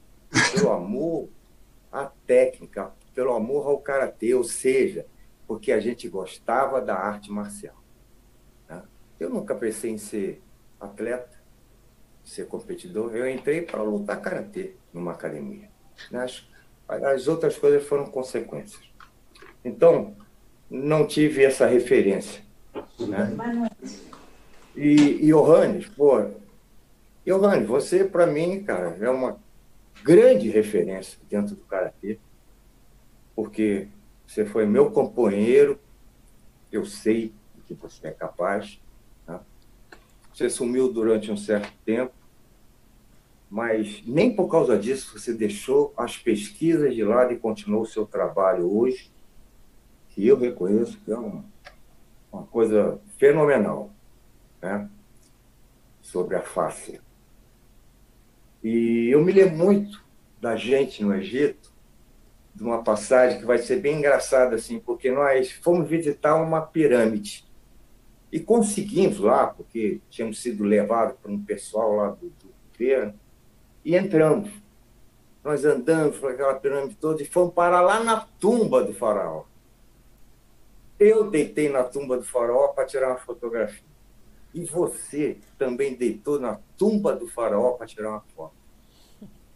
à técnica, pelo amor ao karatê, ou seja, porque a gente gostava da arte marcial, né? Eu nunca pensei em ser atleta, ser competidor. Eu entrei para lutar karatê numa academia. As outras coisas foram consequências. Então, não tive essa referência, né? E Johannes, Johannes, você para mim, cara, é uma grande referência dentro do karatê, porque você foi meu companheiro, eu sei do que você é capaz, né? Você sumiu durante um certo tempo, mas nem por causa disso você deixou as pesquisas de lado e continuou o seu trabalho hoje, que eu reconheço que é uma coisa fenomenal, né? Sobre a fáscia. E eu me lembro muito da gente no Egito, de uma passagem que vai ser bem engraçada, assim, porque nós fomos visitar uma pirâmide. E conseguimos lá, porque tínhamos sido levados por um pessoal lá do governo, e entramos. Nós andamos por aquela pirâmide toda e fomos parar lá na tumba do faraó. Eu deitei na tumba do faraó para tirar uma fotografia. E você também deitou na tumba do faraó para tirar uma foto.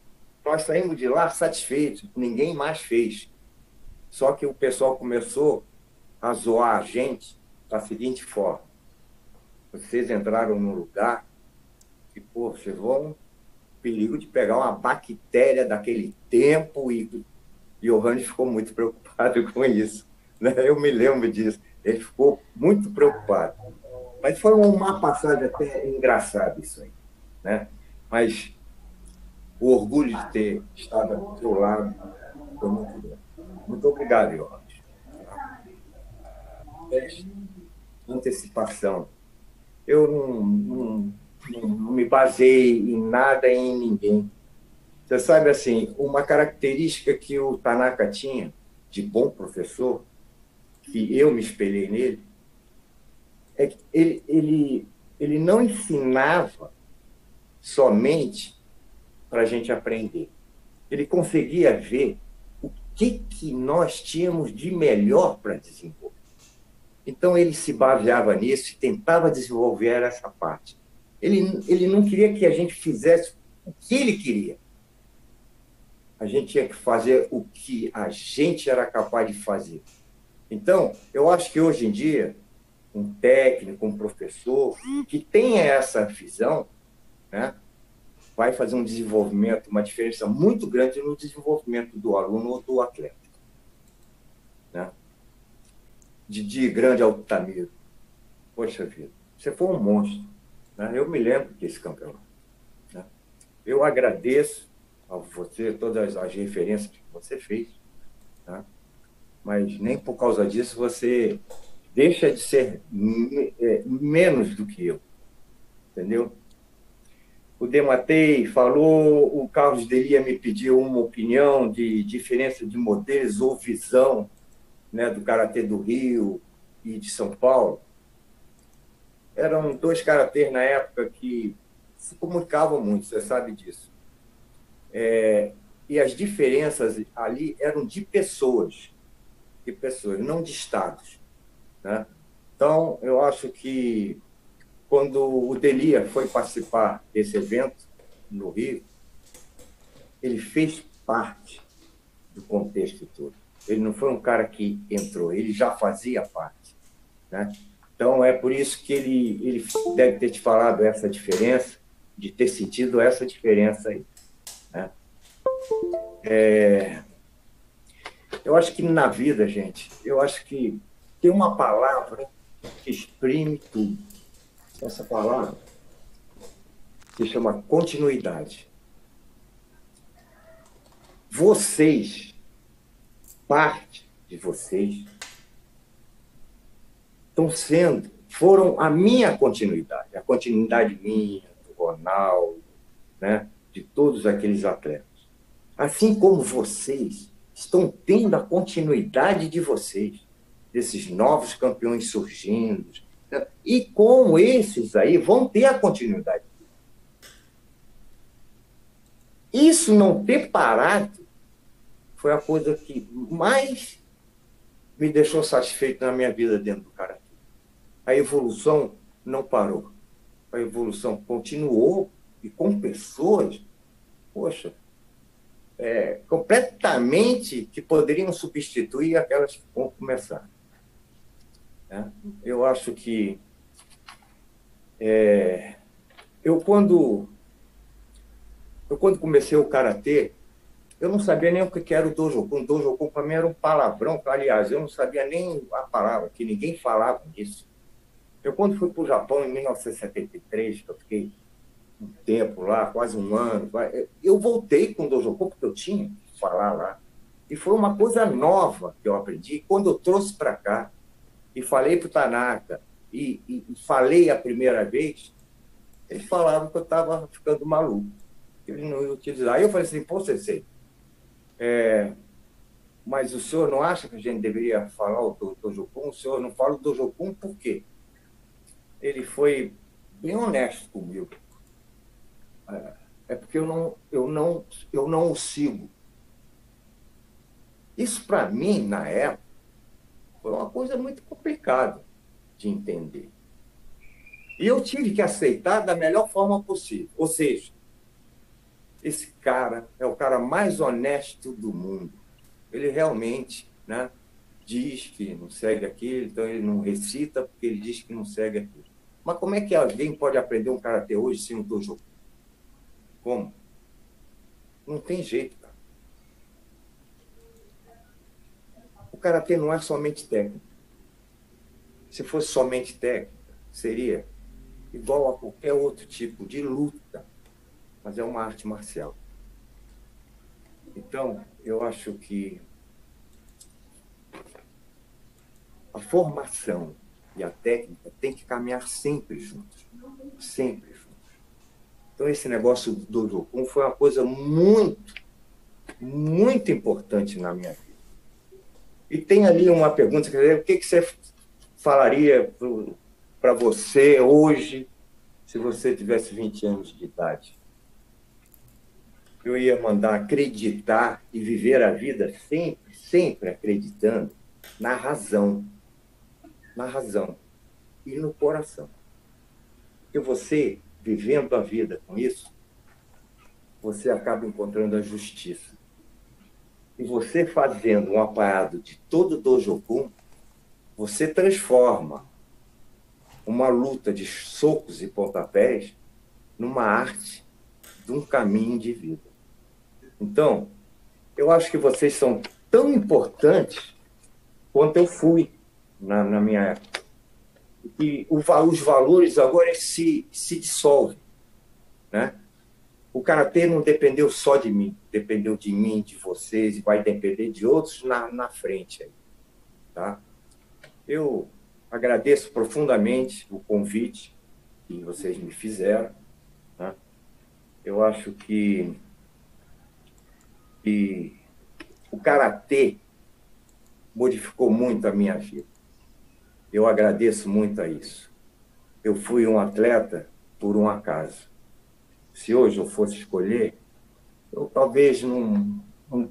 nós saímos de lá satisfeitos, ninguém mais fez. Só que o pessoal começou a zoar a gente da seguinte forma: vocês entraram num lugar que, pô, vocês vão perigo de pegar uma bactéria daquele tempo, e o Johannes ficou muito preocupado com isso, né? Eu me lembro disso. Ele ficou muito preocupado. Mas foi uma passagem até engraçada isso aí, né? Mas o orgulho de ter estado ao seu lado foi muito grande. Muito obrigado, Johannes. Antecipação. Eu não me baseei em nada e em ninguém. Você sabe, assim, uma característica que o Tanaka tinha, de bom professor, que eu me espelhei nele, é que ele não ensinava somente para a gente aprender. Ele conseguia ver o que nós tínhamos de melhor para desenvolver. Então, ele se baseava nisso e tentava desenvolver essa parte. Ele não queria que a gente fizesse o que ele queria. A gente tinha que fazer o que a gente era capaz de fazer. Então, eu acho que hoje em dia, um técnico, um professor que tenha essa visão, né, vai fazer um desenvolvimento, uma diferença muito grande no desenvolvimento do aluno ou do atleta. Né? Didi Grande Altamiro. Poxa vida, você foi um monstro. Né? Eu me lembro desse campeonato. Né? Eu agradeço a você todas as referências que você fez. Tá? Mas nem por causa disso você deixa de ser menos do que eu. Entendeu? O Dematei falou, o Carlos Delia me pediu uma opinião de diferença de modelos ou visão, né, do Karatê do Rio e de São Paulo. Eram dois karatês na época que se comunicavam muito, você sabe disso. E as diferenças ali eram de pessoas, não de estados. Né? Então, eu acho que quando o Delia foi participar desse evento no Rio, ele fez parte do contexto todo. Ele não foi um cara que entrou, ele já fazia parte. Né? Então, é por isso que ele deve ter te falado essa diferença, de ter sentido essa diferença aí. Né? Eu acho que na vida, gente, eu acho que tem uma palavra que exprime tudo. Essa palavra se chama continuidade. Vocês, parte de vocês, foram a minha continuidade, a continuidade minha, do Ronaldo, né, de todos aqueles atletas. Assim como vocês estão tendo a continuidade de vocês, desses novos campeões surgindo, né, e como esses aí vão ter a continuidade. Isso não ter parado foi a coisa que mais me deixou satisfeito na minha vida dentro do karatê. A evolução não parou. A evolução continuou e com pessoas, poxa, completamente que poderiam substituir aquelas que vão começar. Né? Eu acho que eu quando comecei o karatê, eu não sabia nem o que era o Dojokun. O Dojokun para mim era um palavrão, aliás, eu não sabia nem a palavra, que ninguém falava nisso. Eu, quando fui para o Japão, em 1973, que eu fiquei um tempo lá, quase um ano, eu voltei com o Dojokun, porque eu tinha que falar lá. E foi uma coisa nova que eu aprendi. Quando eu trouxe para cá, e falei para o Tanaka, e falei a primeira vez, eles falavam que eu estava ficando maluco. Eles não iam utilizar. Aí eu falei assim, pô, Sensei, mas o senhor não acha que a gente deveria falar o Dojokun? O senhor não fala o Dojokun por quê? Ele foi bem honesto comigo. É porque eu não o sigo. Isso, para mim, na época, foi uma coisa muito complicada de entender. E eu tive que aceitar da melhor forma possível. Ou seja, Esse cara é o cara mais honesto do mundo. Ele realmente, né, diz que não segue aquilo, então ele não recita porque ele diz que não segue aquilo. Mas como é que alguém pode aprender um karatê hoje sem um dojo? Como? Não tem jeito, cara. O karatê não é somente técnica. Se fosse somente técnica, seria igual a qualquer outro tipo de luta, mas é uma arte marcial. Então, eu acho que a formação e a técnica tem que caminhar sempre juntos. Sempre juntos. Então, esse negócio do Dojokun foi uma coisa muito, muito importante na minha vida. E tem ali uma pergunta, quer dizer, o que você falaria para você hoje, se você tivesse 20 anos de idade? Eu ia mandar acreditar e viver a vida sempre, sempre acreditando na razão. Na razão e no coração. Porque você, vivendo a vida com isso, você acaba encontrando a justiça. E você fazendo um apanhado de todo o Dojokun, você transforma uma luta de socos e pontapés numa arte de um caminho de vida. Então, eu acho que vocês são tão importantes quanto eu fui na minha época. E os valores agora se dissolvem, né? O karatê não dependeu só de mim, dependeu de mim, de vocês, e vai depender de outros na frente aí, tá? Eu agradeço profundamente o convite que vocês me fizeram, né? Eu acho que o karatê modificou muito a minha vida. Eu agradeço muito a isso. Eu fui um atleta por um acaso. Se hoje eu fosse escolher, eu talvez não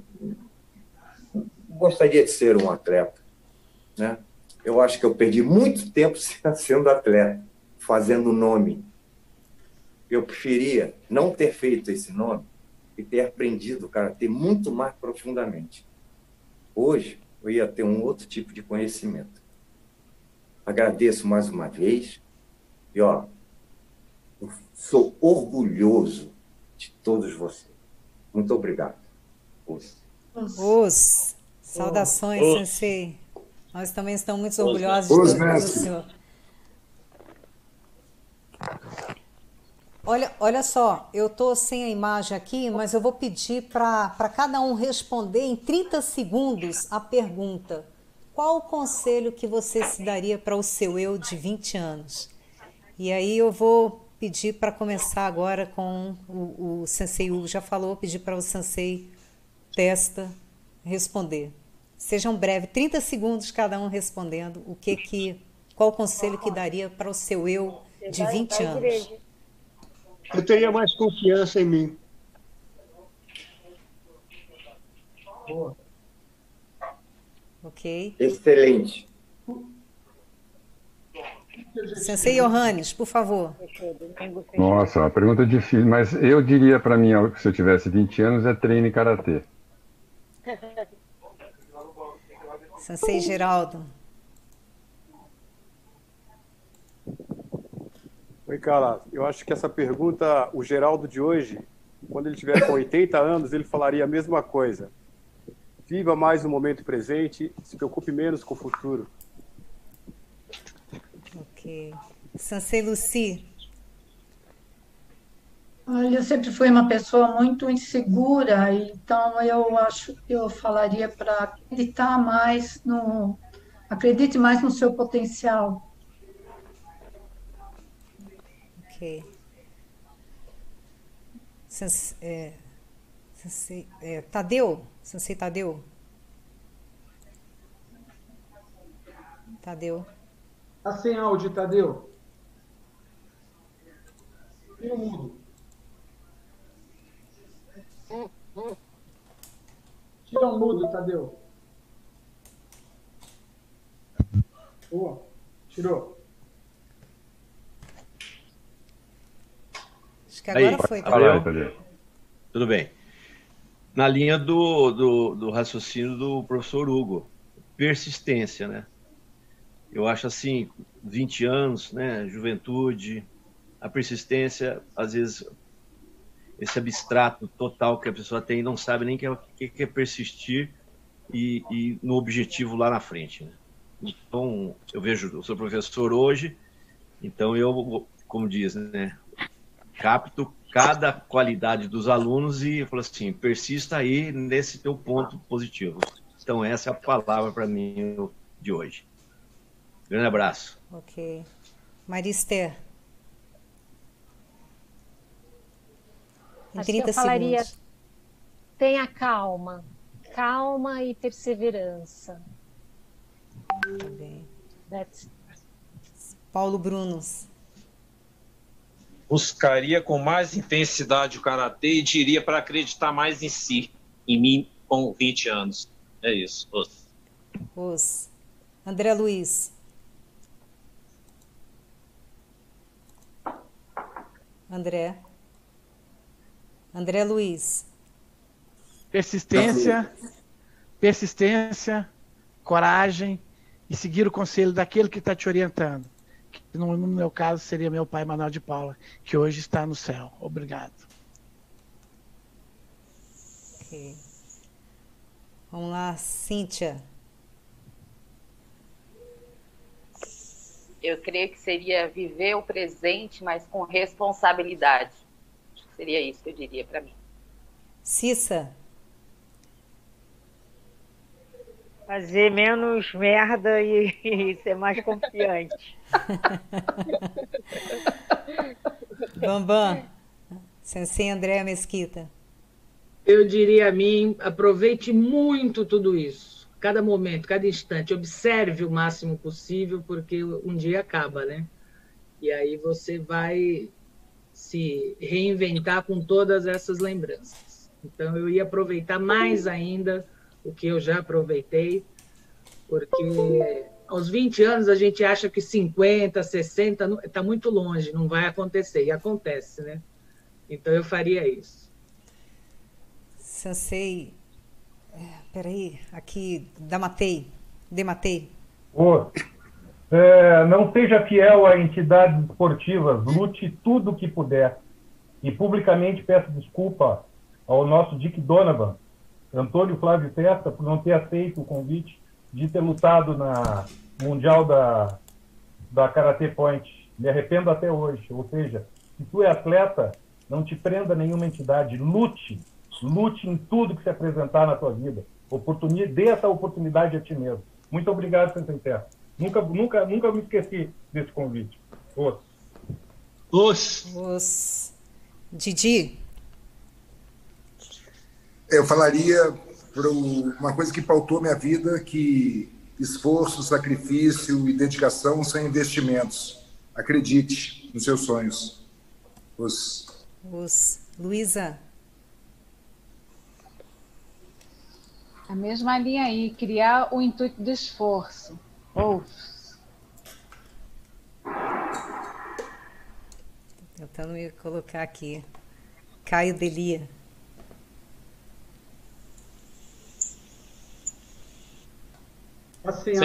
gostaria de ser um atleta, né? Eu acho que eu perdi muito tempo sendo atleta, fazendo nome. Eu preferia não ter feito esse nome e ter aprendido o karatê muito mais profundamente. Hoje, eu ia ter um outro tipo de conhecimento. Agradeço mais uma vez. E, ó, eu sou orgulhoso de todos vocês. Muito obrigado. Saudações, Sensei. Nós também estamos muito orgulhosos do senhor. Olha só, eu estou sem a imagem aqui, mas eu vou pedir para cada um responder em 30 segundos a pergunta. Qual o conselho que você se daria para o seu eu de 20 anos? E aí eu vou pedir para começar agora com o Sensei Hugo já falou, pedir para o Sensei Testa responder. Sejam breves, 30 segundos cada um respondendo qual o conselho que daria para o seu eu de 20 anos. Eu teria mais confiança em mim. Boa. Ok. Excelente. Sensei Johannes, por favor. Nossa, uma pergunta difícil, mas eu diria para mim, se eu tivesse 20 anos, é treine karatê. Sensei Geraldo. Oi, Carla. Eu acho que essa pergunta, o Geraldo de hoje, quando ele tiver com 80 anos, ele falaria a mesma coisa. Viva mais o momento presente, se preocupe menos com o futuro. Ok. Sensei Lucy. Olha, eu sempre fui uma pessoa muito insegura, então eu falaria para acredite mais no seu potencial. Ok. Tadeu? Sensei Tadeu? Tadeu. Tá sem áudio, Tadeu. Tira o mudo. Tira o mudo, Tadeu. Boa. Tirou. Acho que agora foi. Tadeu. Tudo bem. Na linha do raciocínio do professor Hugo, persistência, né? Eu acho assim, 20 anos, né? Juventude, a persistência, às vezes, esse abstrato total que a pessoa tem, não sabe nem o que é persistir e no objetivo lá na frente, né? Então, eu vejo, eu sou professor hoje, então eu, como diz, né? Capto cada qualidade dos alunos e falo assim, persista aí nesse teu ponto positivo. Então, essa é a palavra para mim de hoje. Grande abraço. Ok. Maria Esther. Em 30 eu falaria, segundos. tenha calma. Calma e perseverança. Tá bem. That's... Paulo Brunos. Buscaria com mais intensidade o karatê e diria para acreditar mais em si, em mim, com 20 anos. É isso. André Luiz. André Luiz. Persistência, coragem e seguir o conselho daquele que está te orientando. Que no meu caso seria meu pai Manuel de Paula, que hoje está no céu. Obrigado. Ok. Vamos lá, Cíntia. Eu creio que seria viver o presente, mas com responsabilidade. Seria isso que eu diria para mim. Cissa. Fazer menos merda e ser mais confiante. Bambam. Sensei Andréa Mesquita. Eu diria a mim, aproveite muito tudo isso. Cada momento, cada instante. Observe o máximo possível, porque um dia acaba, né? E aí você vai se reinventar com todas essas lembranças. Então, eu ia aproveitar mais ainda o que eu já aproveitei, porque aos 20 anos a gente acha que 50, 60 está muito longe, não vai acontecer, e acontece, né? Então eu faria isso. Sensei, peraí, aqui, Dematei. Não seja fiel a entidades esportivas, lute tudo o que puder. E publicamente peço desculpa ao nosso Dick Donovan, Antônio Flávio Testa, por não ter aceito o convite de ter lutado na Mundial da Karate Point. Me arrependo até hoje. Ou seja, se tu é atleta, não te prenda nenhuma entidade. Lute em tudo que se apresentar na tua vida. Dê essa oportunidade a ti mesmo. Muito obrigado, Sensei Terra. Nunca me esqueci desse convite. Didi. Eu falaria uma coisa que pautou minha vida, que esforço, sacrifício e dedicação são investimentos. Acredite nos seus sonhos. Luísa. A mesma linha aí, criar o intuito do esforço. Tentando me colocar aqui. Caio Delia. Tá sem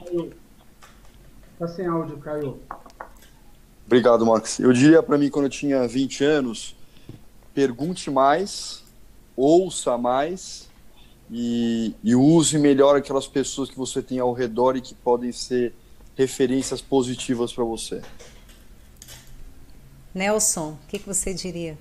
áudio, Caio. Obrigado, Max. Eu diria para mim, quando eu tinha 20 anos, pergunte mais, ouça mais e use melhor aquelas pessoas que você tem ao redor e que podem ser referências positivas para você. Nelson, o que você diria?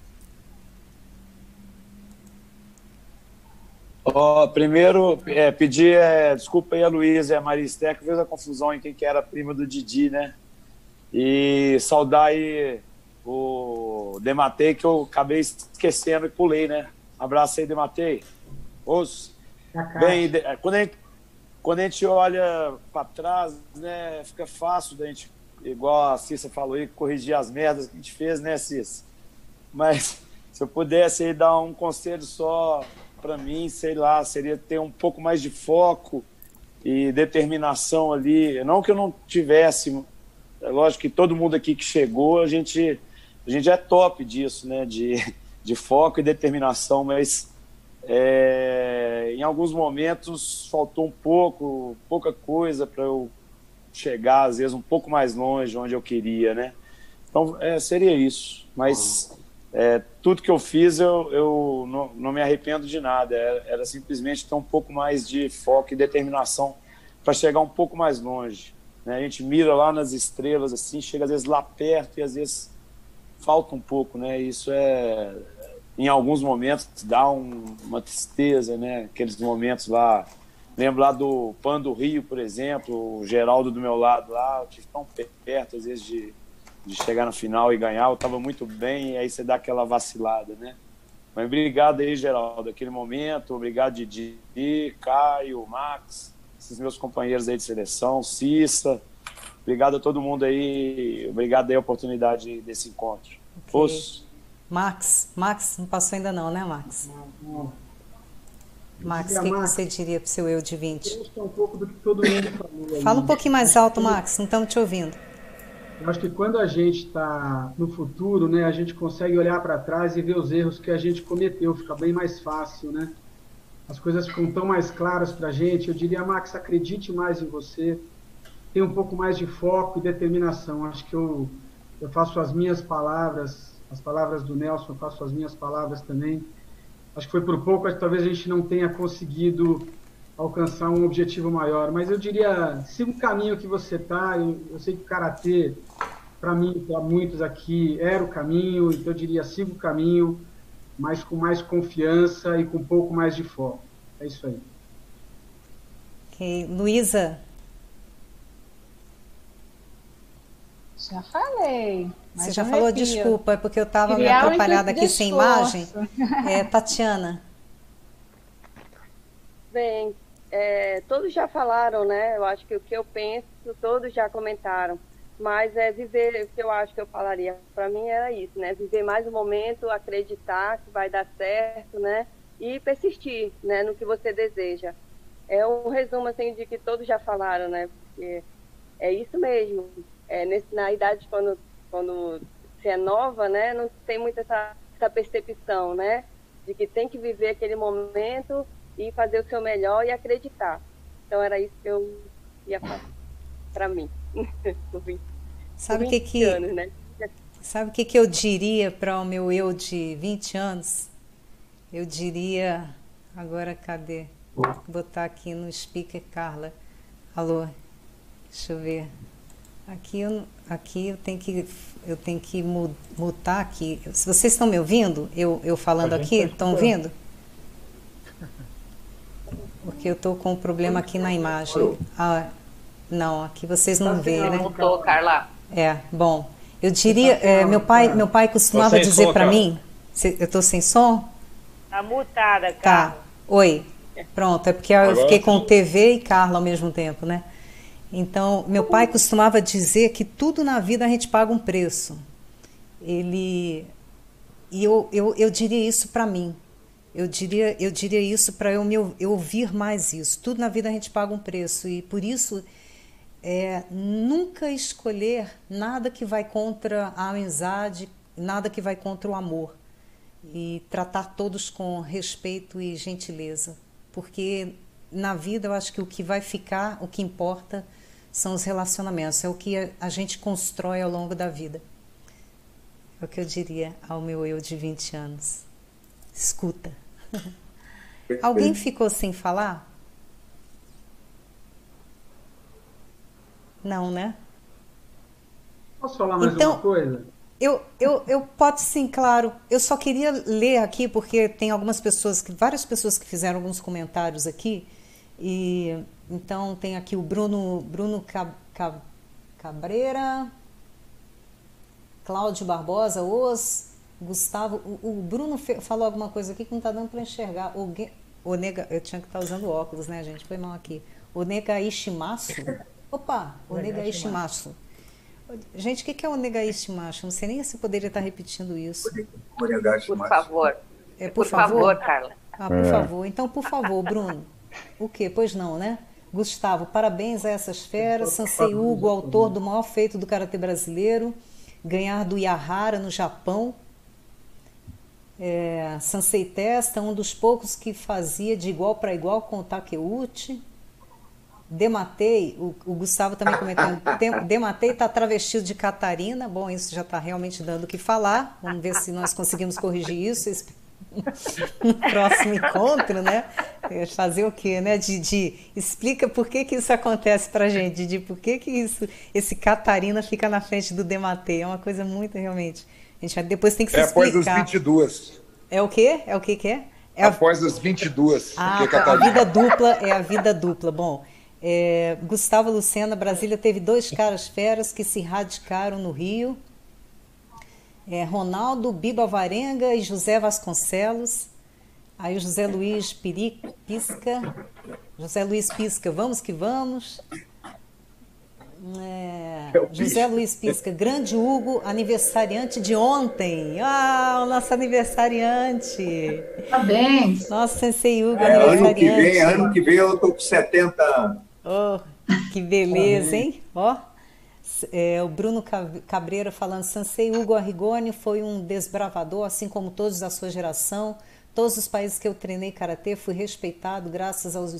Primeiro, pedir desculpa aí a Luísa e a Maria Esther, que fez a confusão em quem que era a prima do Didi, né? E saudar aí o Dematei, que eu acabei esquecendo e pulei, né? Um abraço aí, Dematei. Bem, quando a gente olha para trás, né, fica fácil da gente, igual a Cissa falou aí, corrigir as merdas que a gente fez, né, Cissa? Mas se eu pudesse aí dar um conselho só para mim, sei lá, seria ter um pouco mais de foco e determinação ali. Não que eu não tivesse, é lógico que todo mundo aqui que chegou, a gente é top disso, né? De de foco e determinação, mas em alguns momentos faltou pouca coisa para eu chegar, às vezes, um pouco mais longe onde eu queria, né? Então, seria isso. Mas tudo que eu fiz, eu não me arrependo de nada. Era simplesmente ter um pouco mais de foco e determinação para chegar um pouco mais longe, né? A gente mira lá nas estrelas, assim, chega às vezes lá perto e às vezes falta um pouco, né? Isso em alguns momentos dá uma tristeza, né? Aqueles momentos lá, lembro lá do Pan do Rio, por exemplo, o Geraldo do meu lado lá, eu tive tão perto às vezes de chegar na final e ganhar, eu estava muito bem, e aí você dá aquela vacilada, né? Mas obrigado aí, Geraldo, aquele momento, obrigado Didi, Caio, Max, esses meus companheiros aí de seleção, Cissa, obrigado a todo mundo aí, obrigado aí a oportunidade desse encontro. Okay. Max, não passou ainda não, né, Max? Não. Max, o que você diria para o seu eu de 20? Eu estou um pouco do que todo mundo falou. Fala um pouquinho mais alto, Max, não estamos te ouvindo. Eu acho que quando a gente está no futuro, né, a gente consegue olhar para trás e ver os erros que a gente cometeu, fica bem mais fácil, né? As coisas ficam tão mais claras para a gente. Eu diria, Max, acredite mais em você, tenha um pouco mais de foco e determinação. Acho que eu faço as minhas palavras, as palavras do Nelson, eu faço as minhas palavras também. Acho que foi por pouco, acho que talvez a gente não tenha conseguido alcançar um objetivo maior, mas eu diria, siga o caminho que você está. Eu sei que o Karatê, para mim, para muitos aqui, era o caminho, então eu diria, siga o caminho, mas com mais confiança e com um pouco mais de foco. É isso aí. Ok. Luísa? Já falei. Você já falou, desculpa, é porque eu estava meio atrapalhada aqui sem imagem. Tatiana? Bem, todos já falaram, né? Eu acho que o que eu penso, todos já comentaram. Mas viver, o que eu acho que eu falaria para mim era isso, né? Viver mais um momento, acreditar que vai dar certo, né? E persistir, né? No que você deseja. É um resumo, assim, de que todos já falaram, né? Porque é isso mesmo. Na idade, quando você é nova, né? Não tem muito essa percepção, né? De que tem que viver aquele momento e fazer o seu melhor e acreditar. Então, era isso que eu ia falar para mim. Sabe o que anos, né? Sabe o que eu diria para o meu eu de 20 anos? Eu diria... Agora, cadê? Vou botar aqui no speaker, Carla. Alô? Deixa eu ver. Aqui eu tenho que mutar aqui. Se vocês estão me ouvindo, eu falando aqui, estão ouvindo? Porque eu estou com um problema aqui na imagem. Não, aqui vocês não veem, né? Mutou, Carla. Bom. Eu diria, meu pai costumava dizer para mim, eu estou sem som? Tá mutada, Carla. Tá. Oi. Pronto, é porque eu fiquei com TV e Carla ao mesmo tempo, né? Então, meu pai costumava dizer que tudo na vida a gente paga um preço. E eu diria isso para mim. Eu diria isso para eu ouvir mais isso. Tudo na vida a gente paga um preço. E por isso, nunca escolher nada que vai contra a amizade, nada que vai contra o amor. E tratar todos com respeito e gentileza. Porque na vida eu acho que o que vai ficar, o que importa, são os relacionamentos. É o que a gente constrói ao longo da vida. É o que eu diria ao meu eu de 20 anos. Escuta. Alguém ficou sem falar? Não, né? Posso falar mais uma coisa? Eu pode sim, claro. Eu só queria ler aqui, porque tem várias pessoas que fizeram alguns comentários aqui. E então tem aqui o Bruno Cabreira, Cláudio Barbosa, Gustavo. O Bruno falou alguma coisa aqui que não está dando para enxergar. Eu tinha que estar usando óculos, né, gente? Foi mal aqui. Onegaishimasu. Opa, Onegaishimasu. Gente, o que é Onegaishimasu? Não sei nem se poderia estar repetindo isso. Por favor. Por favor, Carla. Por favor. Então, por favor, Bruno. O quê? Pois não, né? Gustavo, parabéns a essas feras. Sensei Hugo, autor do maior feito do karatê brasileiro, ganhar do Yahara no Japão. Sansei Testa, um dos poucos que fazia de igual para igual com o Takeuchi. Dematei, o Gustavo também comentando, Dematei está travestido de Catarina. Bom, isso já está realmente dando o que falar. Vamos ver se nós conseguimos corrigir isso no próximo encontro, né? Fazer o quê, né? Didi, explica por que isso acontece pra gente, Didi, por que esse Catarina fica na frente do Dematei? É uma coisa muito, realmente, a gente depois tem que se explicar. Após as 22. É o quê? É o que é? Após as 22. A vida dupla é a vida dupla. Bom, Gustavo Lucena, Brasília teve 2 caras feras que se radicaram no Rio. Ronaldo Biba Varenga e José Vasconcelos. Aí o José Luiz Pisca. José Luiz Pisca, vamos que vamos. José Luiz Pisca, grande Hugo, aniversariante de ontem. O nosso aniversariante. Parabéns. Nosso Sensei Hugo, aniversariante. Ano que vem eu tô com 70 anos. Que beleza, hein? O Bruno Cabreira falando, Sensei Hugo Arrigoni foi um desbravador, assim como todos da sua geração. Todos os países que eu treinei karatê fui respeitado graças ao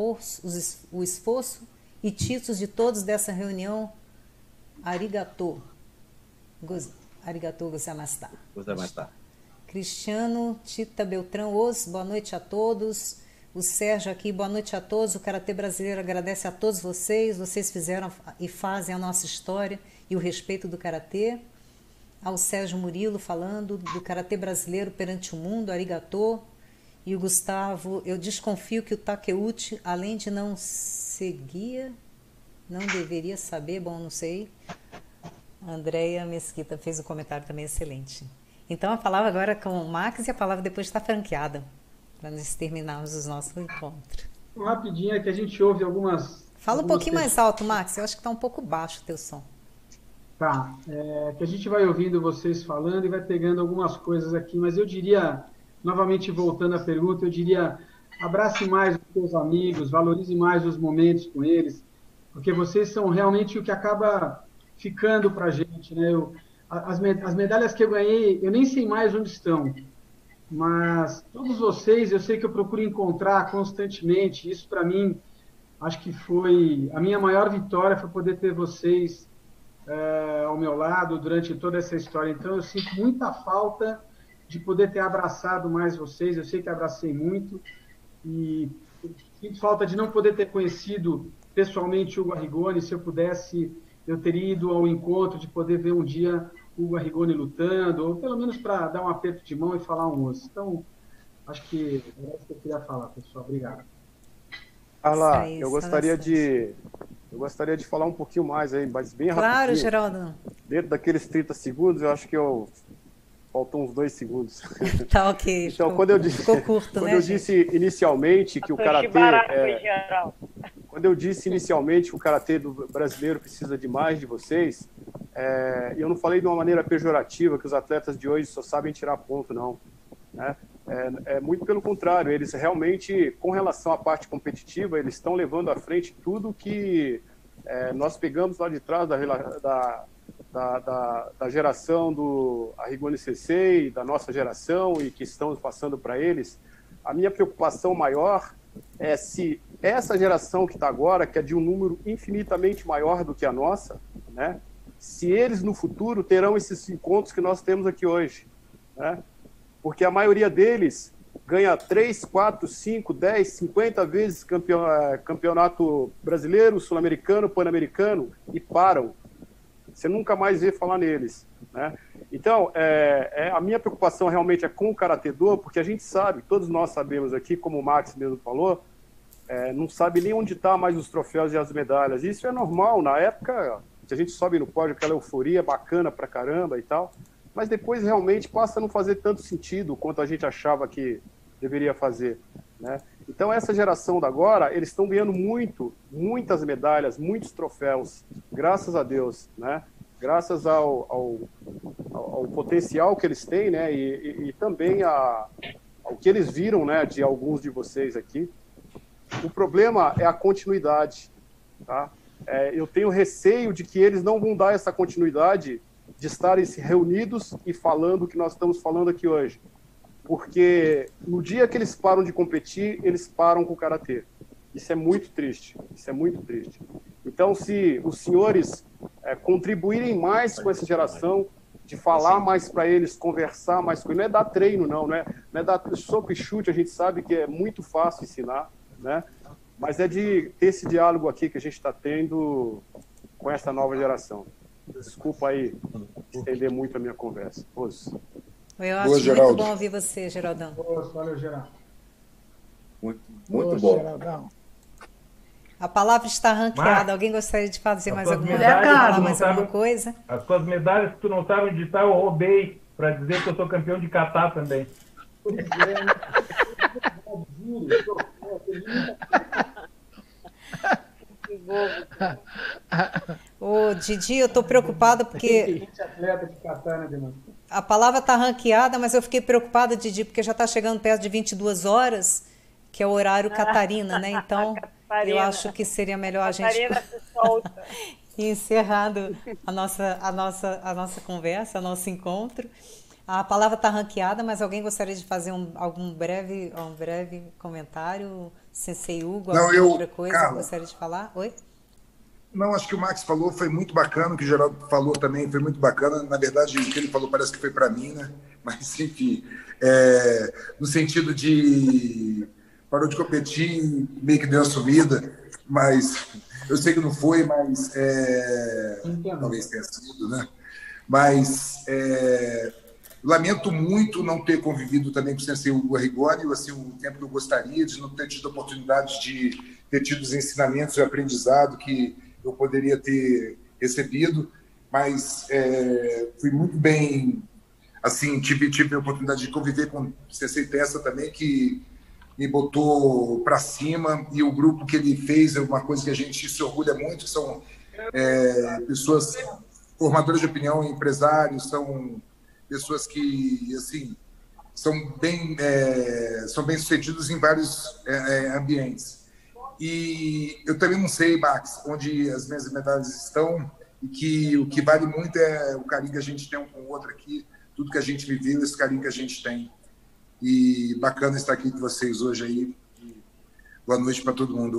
esforço e títulos de todos dessa reunião. Arigato. Arigato gozaimasu. Cristiano Tita Beltrão, boa noite a todos. O Sérgio aqui, boa noite a todos. O Karatê Brasileiro agradece a todos vocês. Vocês fizeram e fazem a nossa história e o respeito do Karatê. Ao Sérgio Murilo falando do Karatê Brasileiro perante o mundo, arigatô. E o Gustavo, eu desconfio que o Takeuchi, além de não seguir, não deveria saber, bom, não sei. A Andréia Mesquita fez um comentário também excelente. Então a palavra agora é com o Max e a palavra depois está franqueada, para nós terminarmos os nossos encontros. Rapidinho, é que a gente ouve algumas... Fala um pouquinho mais alto, Max, eu acho que está um pouco baixo o teu som. Tá, que a gente vai ouvindo vocês falando e vai pegando algumas coisas aqui, mas eu diria, novamente voltando à pergunta, eu diria, abrace mais os seus amigos, valorize mais os momentos com eles, porque vocês são realmente o que acaba ficando pra gente, né? As medalhas que eu ganhei, eu nem sei mais onde estão, mas todos vocês, eu sei que eu procuro encontrar constantemente, isso para mim, acho que foi, a minha maior vitória foi poder ter vocês ao meu lado durante toda essa história. Então eu sinto muita falta de poder ter abraçado mais vocês, eu sei que abracei muito, e sinto falta de não poder ter conhecido pessoalmente o Hugo Arrigoni. Se eu pudesse, eu teria ido ao encontro de poder ver um dia o Hugo Arrigoni lutando, ou pelo menos para dar um aperto de mão e falar um osso. Então, acho que é isso que eu queria falar, pessoal. Obrigado. Carla, eu gostaria de falar um pouquinho mais aí, mas bem rapidinho. Claro, Geraldo. Dentro daqueles 30 segundos, eu acho que faltam uns 2 segundos. Tá ok. Então, quando eu disse inicialmente que o karatê... Quando eu disse inicialmente que o karatê do brasileiro precisa de mais de vocês, eu não falei de uma maneira pejorativa, que os atletas de hoje só sabem tirar ponto, não. Né? Muito pelo contrário, eles realmente, com relação à parte competitiva, eles estão levando à frente tudo que nós pegamos lá de trás da geração do Arrigoni Sensei, da nossa geração, e que estamos passando para eles. A minha preocupação maior é se essa geração que está agora, que é de um número infinitamente maior do que a nossa, né, se eles no futuro terão esses encontros que nós temos aqui hoje, né? Porque a maioria deles ganha 3, 4, 5, 10, 50 vezes campeonato brasileiro, sul-americano, pan-americano, e param. Você nunca mais vê falar neles, né? Então, a minha preocupação realmente é com o karatê-do, porque a gente sabe, todos nós sabemos aqui, como o Max mesmo falou, não sabe nem onde está mais os troféus e as medalhas. Isso é normal, na época, a gente sobe no pódio, aquela euforia bacana pra caramba e tal, mas depois realmente passa a não fazer tanto sentido quanto a gente achava que deveria fazer, né? Então essa geração da agora, eles estão ganhando muitas medalhas, muitos troféus, graças a Deus, né? Graças ao potencial que eles têm, né? E também ao que eles viram, né, de alguns de vocês aqui. O problema é a continuidade, tá? Eu tenho receio de que eles não vão dar essa continuidade de estarem reunidos e falando o que nós estamos falando aqui hoje. porque no dia que eles param de competir, eles param com o karatê. Isso é muito triste, isso é muito triste. Então, se os senhores contribuírem mais com essa geração, de falar mais para eles, conversar mais com eles, não é dar treino, não é dar soco e chute, a gente sabe que é muito fácil ensinar, né? Mas é de ter esse diálogo aqui que a gente está tendo com essa nova geração. Desculpa aí estender muito a minha conversa. Eu acho muito bom ouvir você, Geraldão. Valeu, Geraldo. Muito bom. Geraldão. A palavra está ranqueada. Alguém gostaria de fazer mais alguma coisa? As tuas medalhas que tu não sabe onde está, eu roubei para dizer que eu sou campeão de kata também. Ô, Didi, eu estou preocupada porque a palavra está ranqueada, mas eu fiquei preocupada, Didi, porque já está chegando perto de 22 horas, que é o horário Catarina, né? Então, eu acho que seria melhor a gente encerrado a nossa conversa, nosso encontro. A palavra está ranqueada, mas alguém gostaria de fazer algum breve comentário? Sensei Hugo, alguma outra coisa que gostaria de falar? Oi? Não, acho que o Max falou foi muito bacana, o que o Geraldo falou também foi muito bacana. Na verdade, o que ele falou parece que foi para mim, né? Mas, enfim, no sentido de parou de competir, meio que deu uma sumida, mas eu sei que não foi, mas talvez tenha sido, né? Mas lamento muito não ter convivido também com o Sensei Hugo Arrigoni, assim, o tempo que eu gostaria, de não ter tido a oportunidade de ter tido os ensinamentos e o aprendizado que eu poderia ter recebido, mas fui muito bem, assim, tive a oportunidade de conviver com o Sensei Testa também, que me botou para cima, e o grupo que ele fez é uma coisa que a gente se orgulha muito, são pessoas formadoras de opinião, empresários, são pessoas que, assim, são bem sucedidos em vários ambientes. E eu também não sei, Max, onde as minhas medalhas estão, e que o que vale muito é o carinho que a gente tem um com o outro aqui, tudo que a gente viveu, esse carinho que a gente tem. E bacana estar aqui com vocês hoje aí. Boa noite para todo mundo.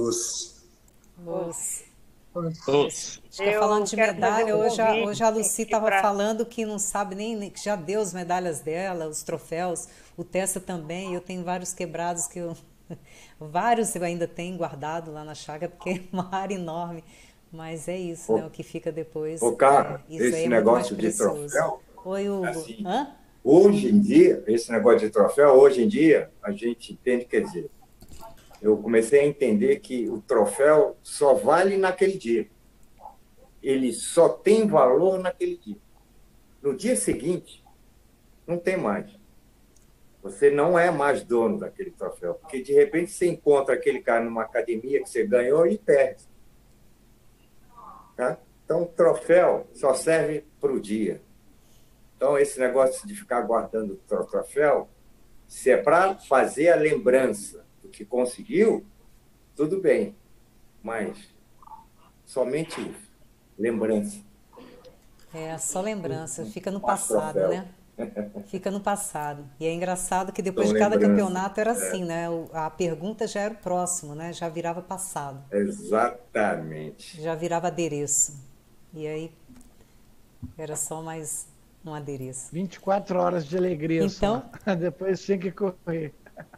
Está falando de medalha, hoje a Lucy estava falando que não sabe nem, que já deu as medalhas dela, os troféus, o Tessa também, eu tenho vários quebrados que vários eu ainda tenho guardado lá na chácara, porque é uma área enorme, mas é isso, né, o que fica depois. Cara, esse negócio de troféu... Oi, Hugo. Assim, hoje em dia, esse negócio de troféu, hoje em dia, a gente entende, quer dizer, eu comecei a entender que o troféu só vale naquele dia. Ele só tem valor naquele dia. No dia seguinte, não tem mais. Você não é mais dono daquele troféu, porque de repente você encontra aquele cara numa academia que você ganhou e perde. Tá? Então, o troféu só serve para o dia. Então, esse negócio de ficar guardando o troféu, se é para fazer a lembrança do que conseguiu, tudo bem. Mas somente isso. Lembrança. Só lembrança. Fica no passado, né? Fica no passado. E é engraçado que depois de cada campeonato era assim, né? A pergunta já era o próximo, né? Já virava passado. Exatamente. Já virava adereço. E aí era só mais um adereço. 24 horas de alegria. Então, só. Depois tinha que correr.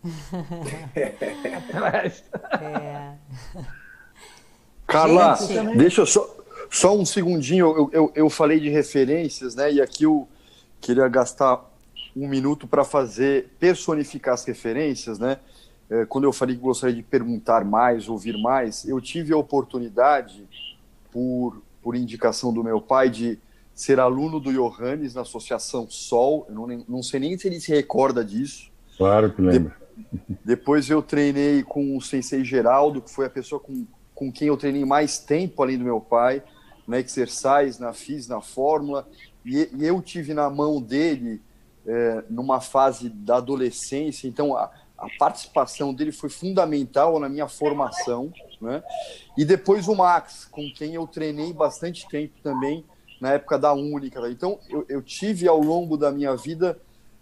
Carla, deixa eu só um segundinho. Eu falei de referências, né? E aqui eu queria gastar um minuto para personificar as referências, né? Quando eu falei que gostaria de perguntar mais, ouvir mais, eu tive a oportunidade, por indicação do meu pai, de ser aluno do Johannes na Associação Sol. Eu não sei nem se ele se recorda disso. Claro que lembro. Depois eu treinei com o Sensei Geraldo, que foi a pessoa com quem eu treinei mais tempo, além do meu pai, na Exercise, na FIS, na Fórmula. E eu tive na mão dele numa fase da adolescência. Então, a participação dele foi fundamental na minha formação, né? E depois o Max, com quem eu treinei bastante tempo também, na época da Única. Então, eu tive ao longo da minha vida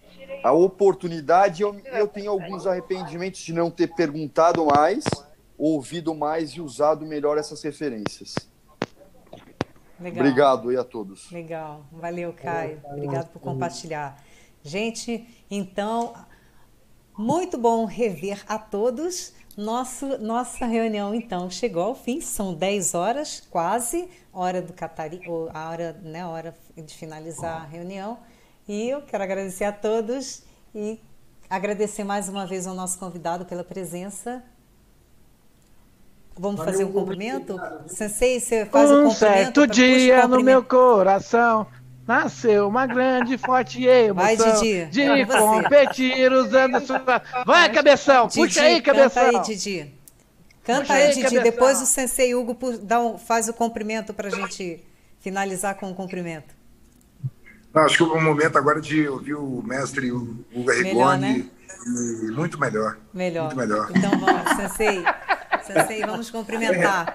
a oportunidade. Eu tenho alguns arrependimentos de não ter perguntado mais, ouvido mais e usado melhor essas referências. Legal. Obrigado aí a todos. Legal. Valeu, Caio. Obrigado por compartilhar. Gente, então, muito bom rever a todos. Nossa reunião, então, chegou ao fim. São 10 horas, quase, hora do Catari, a hora, né, hora de finalizar a reunião. E eu quero agradecer a todos e agradecer mais uma vez ao nosso convidado pela presença. Vamos fazer um cumprimento? Sensei, você faz o cumprimento? Certo dia no meu coração nasceu uma grande, forte emoção. Vai, Didi. De competir usando a sua... Vai, Cabeção! Didi, puxa aí, Cabeção! Canta aí, Didi. Canta aí, Didi. Cabeção. Depois o Sensei Hugo faz o cumprimento para a gente finalizar com o cumprimento. Não, acho que é o momento agora de ouvir o mestre Hugo Arrigoni. Né? Muito melhor. Melhor. Muito melhor. Então vamos, Sensei. Sensei, vamos cumprimentar.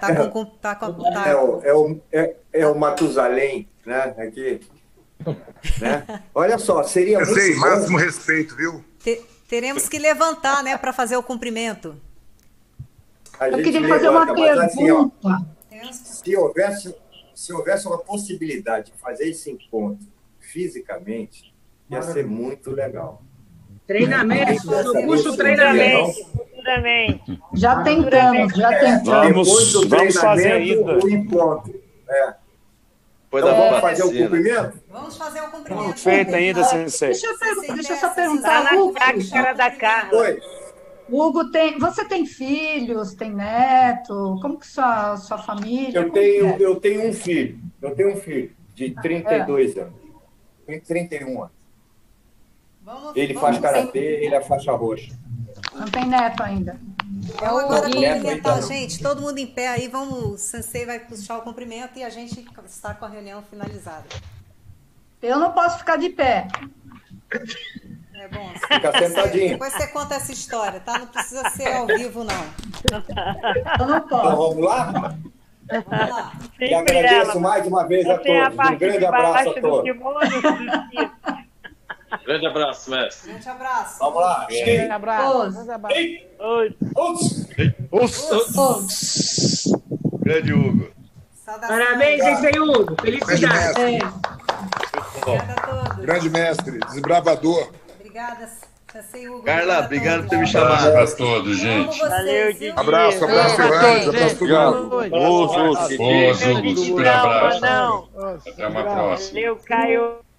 É o Matusalém, né? Aqui. Né? Olha só, seria muito bom. Máximo respeito, viu? Teremos que levantar, né, para fazer o cumprimento. Eu queria fazer uma pergunta. Assim, se houvesse uma possibilidade de fazer esse encontro fisicamente, ia ser muito legal. Treinamento, puxa o treinamento. Já tentamos. Vamos fazer ainda. O encontro. Então vamos fazer o cumprimento? Vamos fazer o cumprimento. Feito ainda, Sensei. Deixa eu só perguntar, Hugo. Cara da Carla. Oi. Hugo, você tem filhos, tem neto? Como que sua família? Eu tenho um filho. De 32 anos. Tem 31 anos. Ele faz karatê, ele é faixa roxa. Não tem neto ainda. Eu agora cumprimentar, gente. Todo mundo em pé aí. Vamos, o Sensei vai puxar o cumprimento e a gente está com a reunião finalizada. Eu não posso ficar de pé. É bom. Fica sentadinho. Depois você conta essa história, tá? Não precisa ser ao vivo, não. Eu não posso. Então vamos lá? E agradeço mais uma vez a todos. Um grande abraço a todos. Grande abraço, mestre. Grande abraço. Vamos lá. Grande abraço. Grande Hugo. Parabéns, Sensei Hugo. Felicidades. Obrigada a todos. Grande mestre, desbravador. Obrigada, Sensei Hugo. Carla, obrigado por ter me chamado. Um abraço a todos, gente. Valeu, Didi. Abraço, Elaine. Abraço todo mundo. Super abraço. Até uma próxima. Valeu, Caio.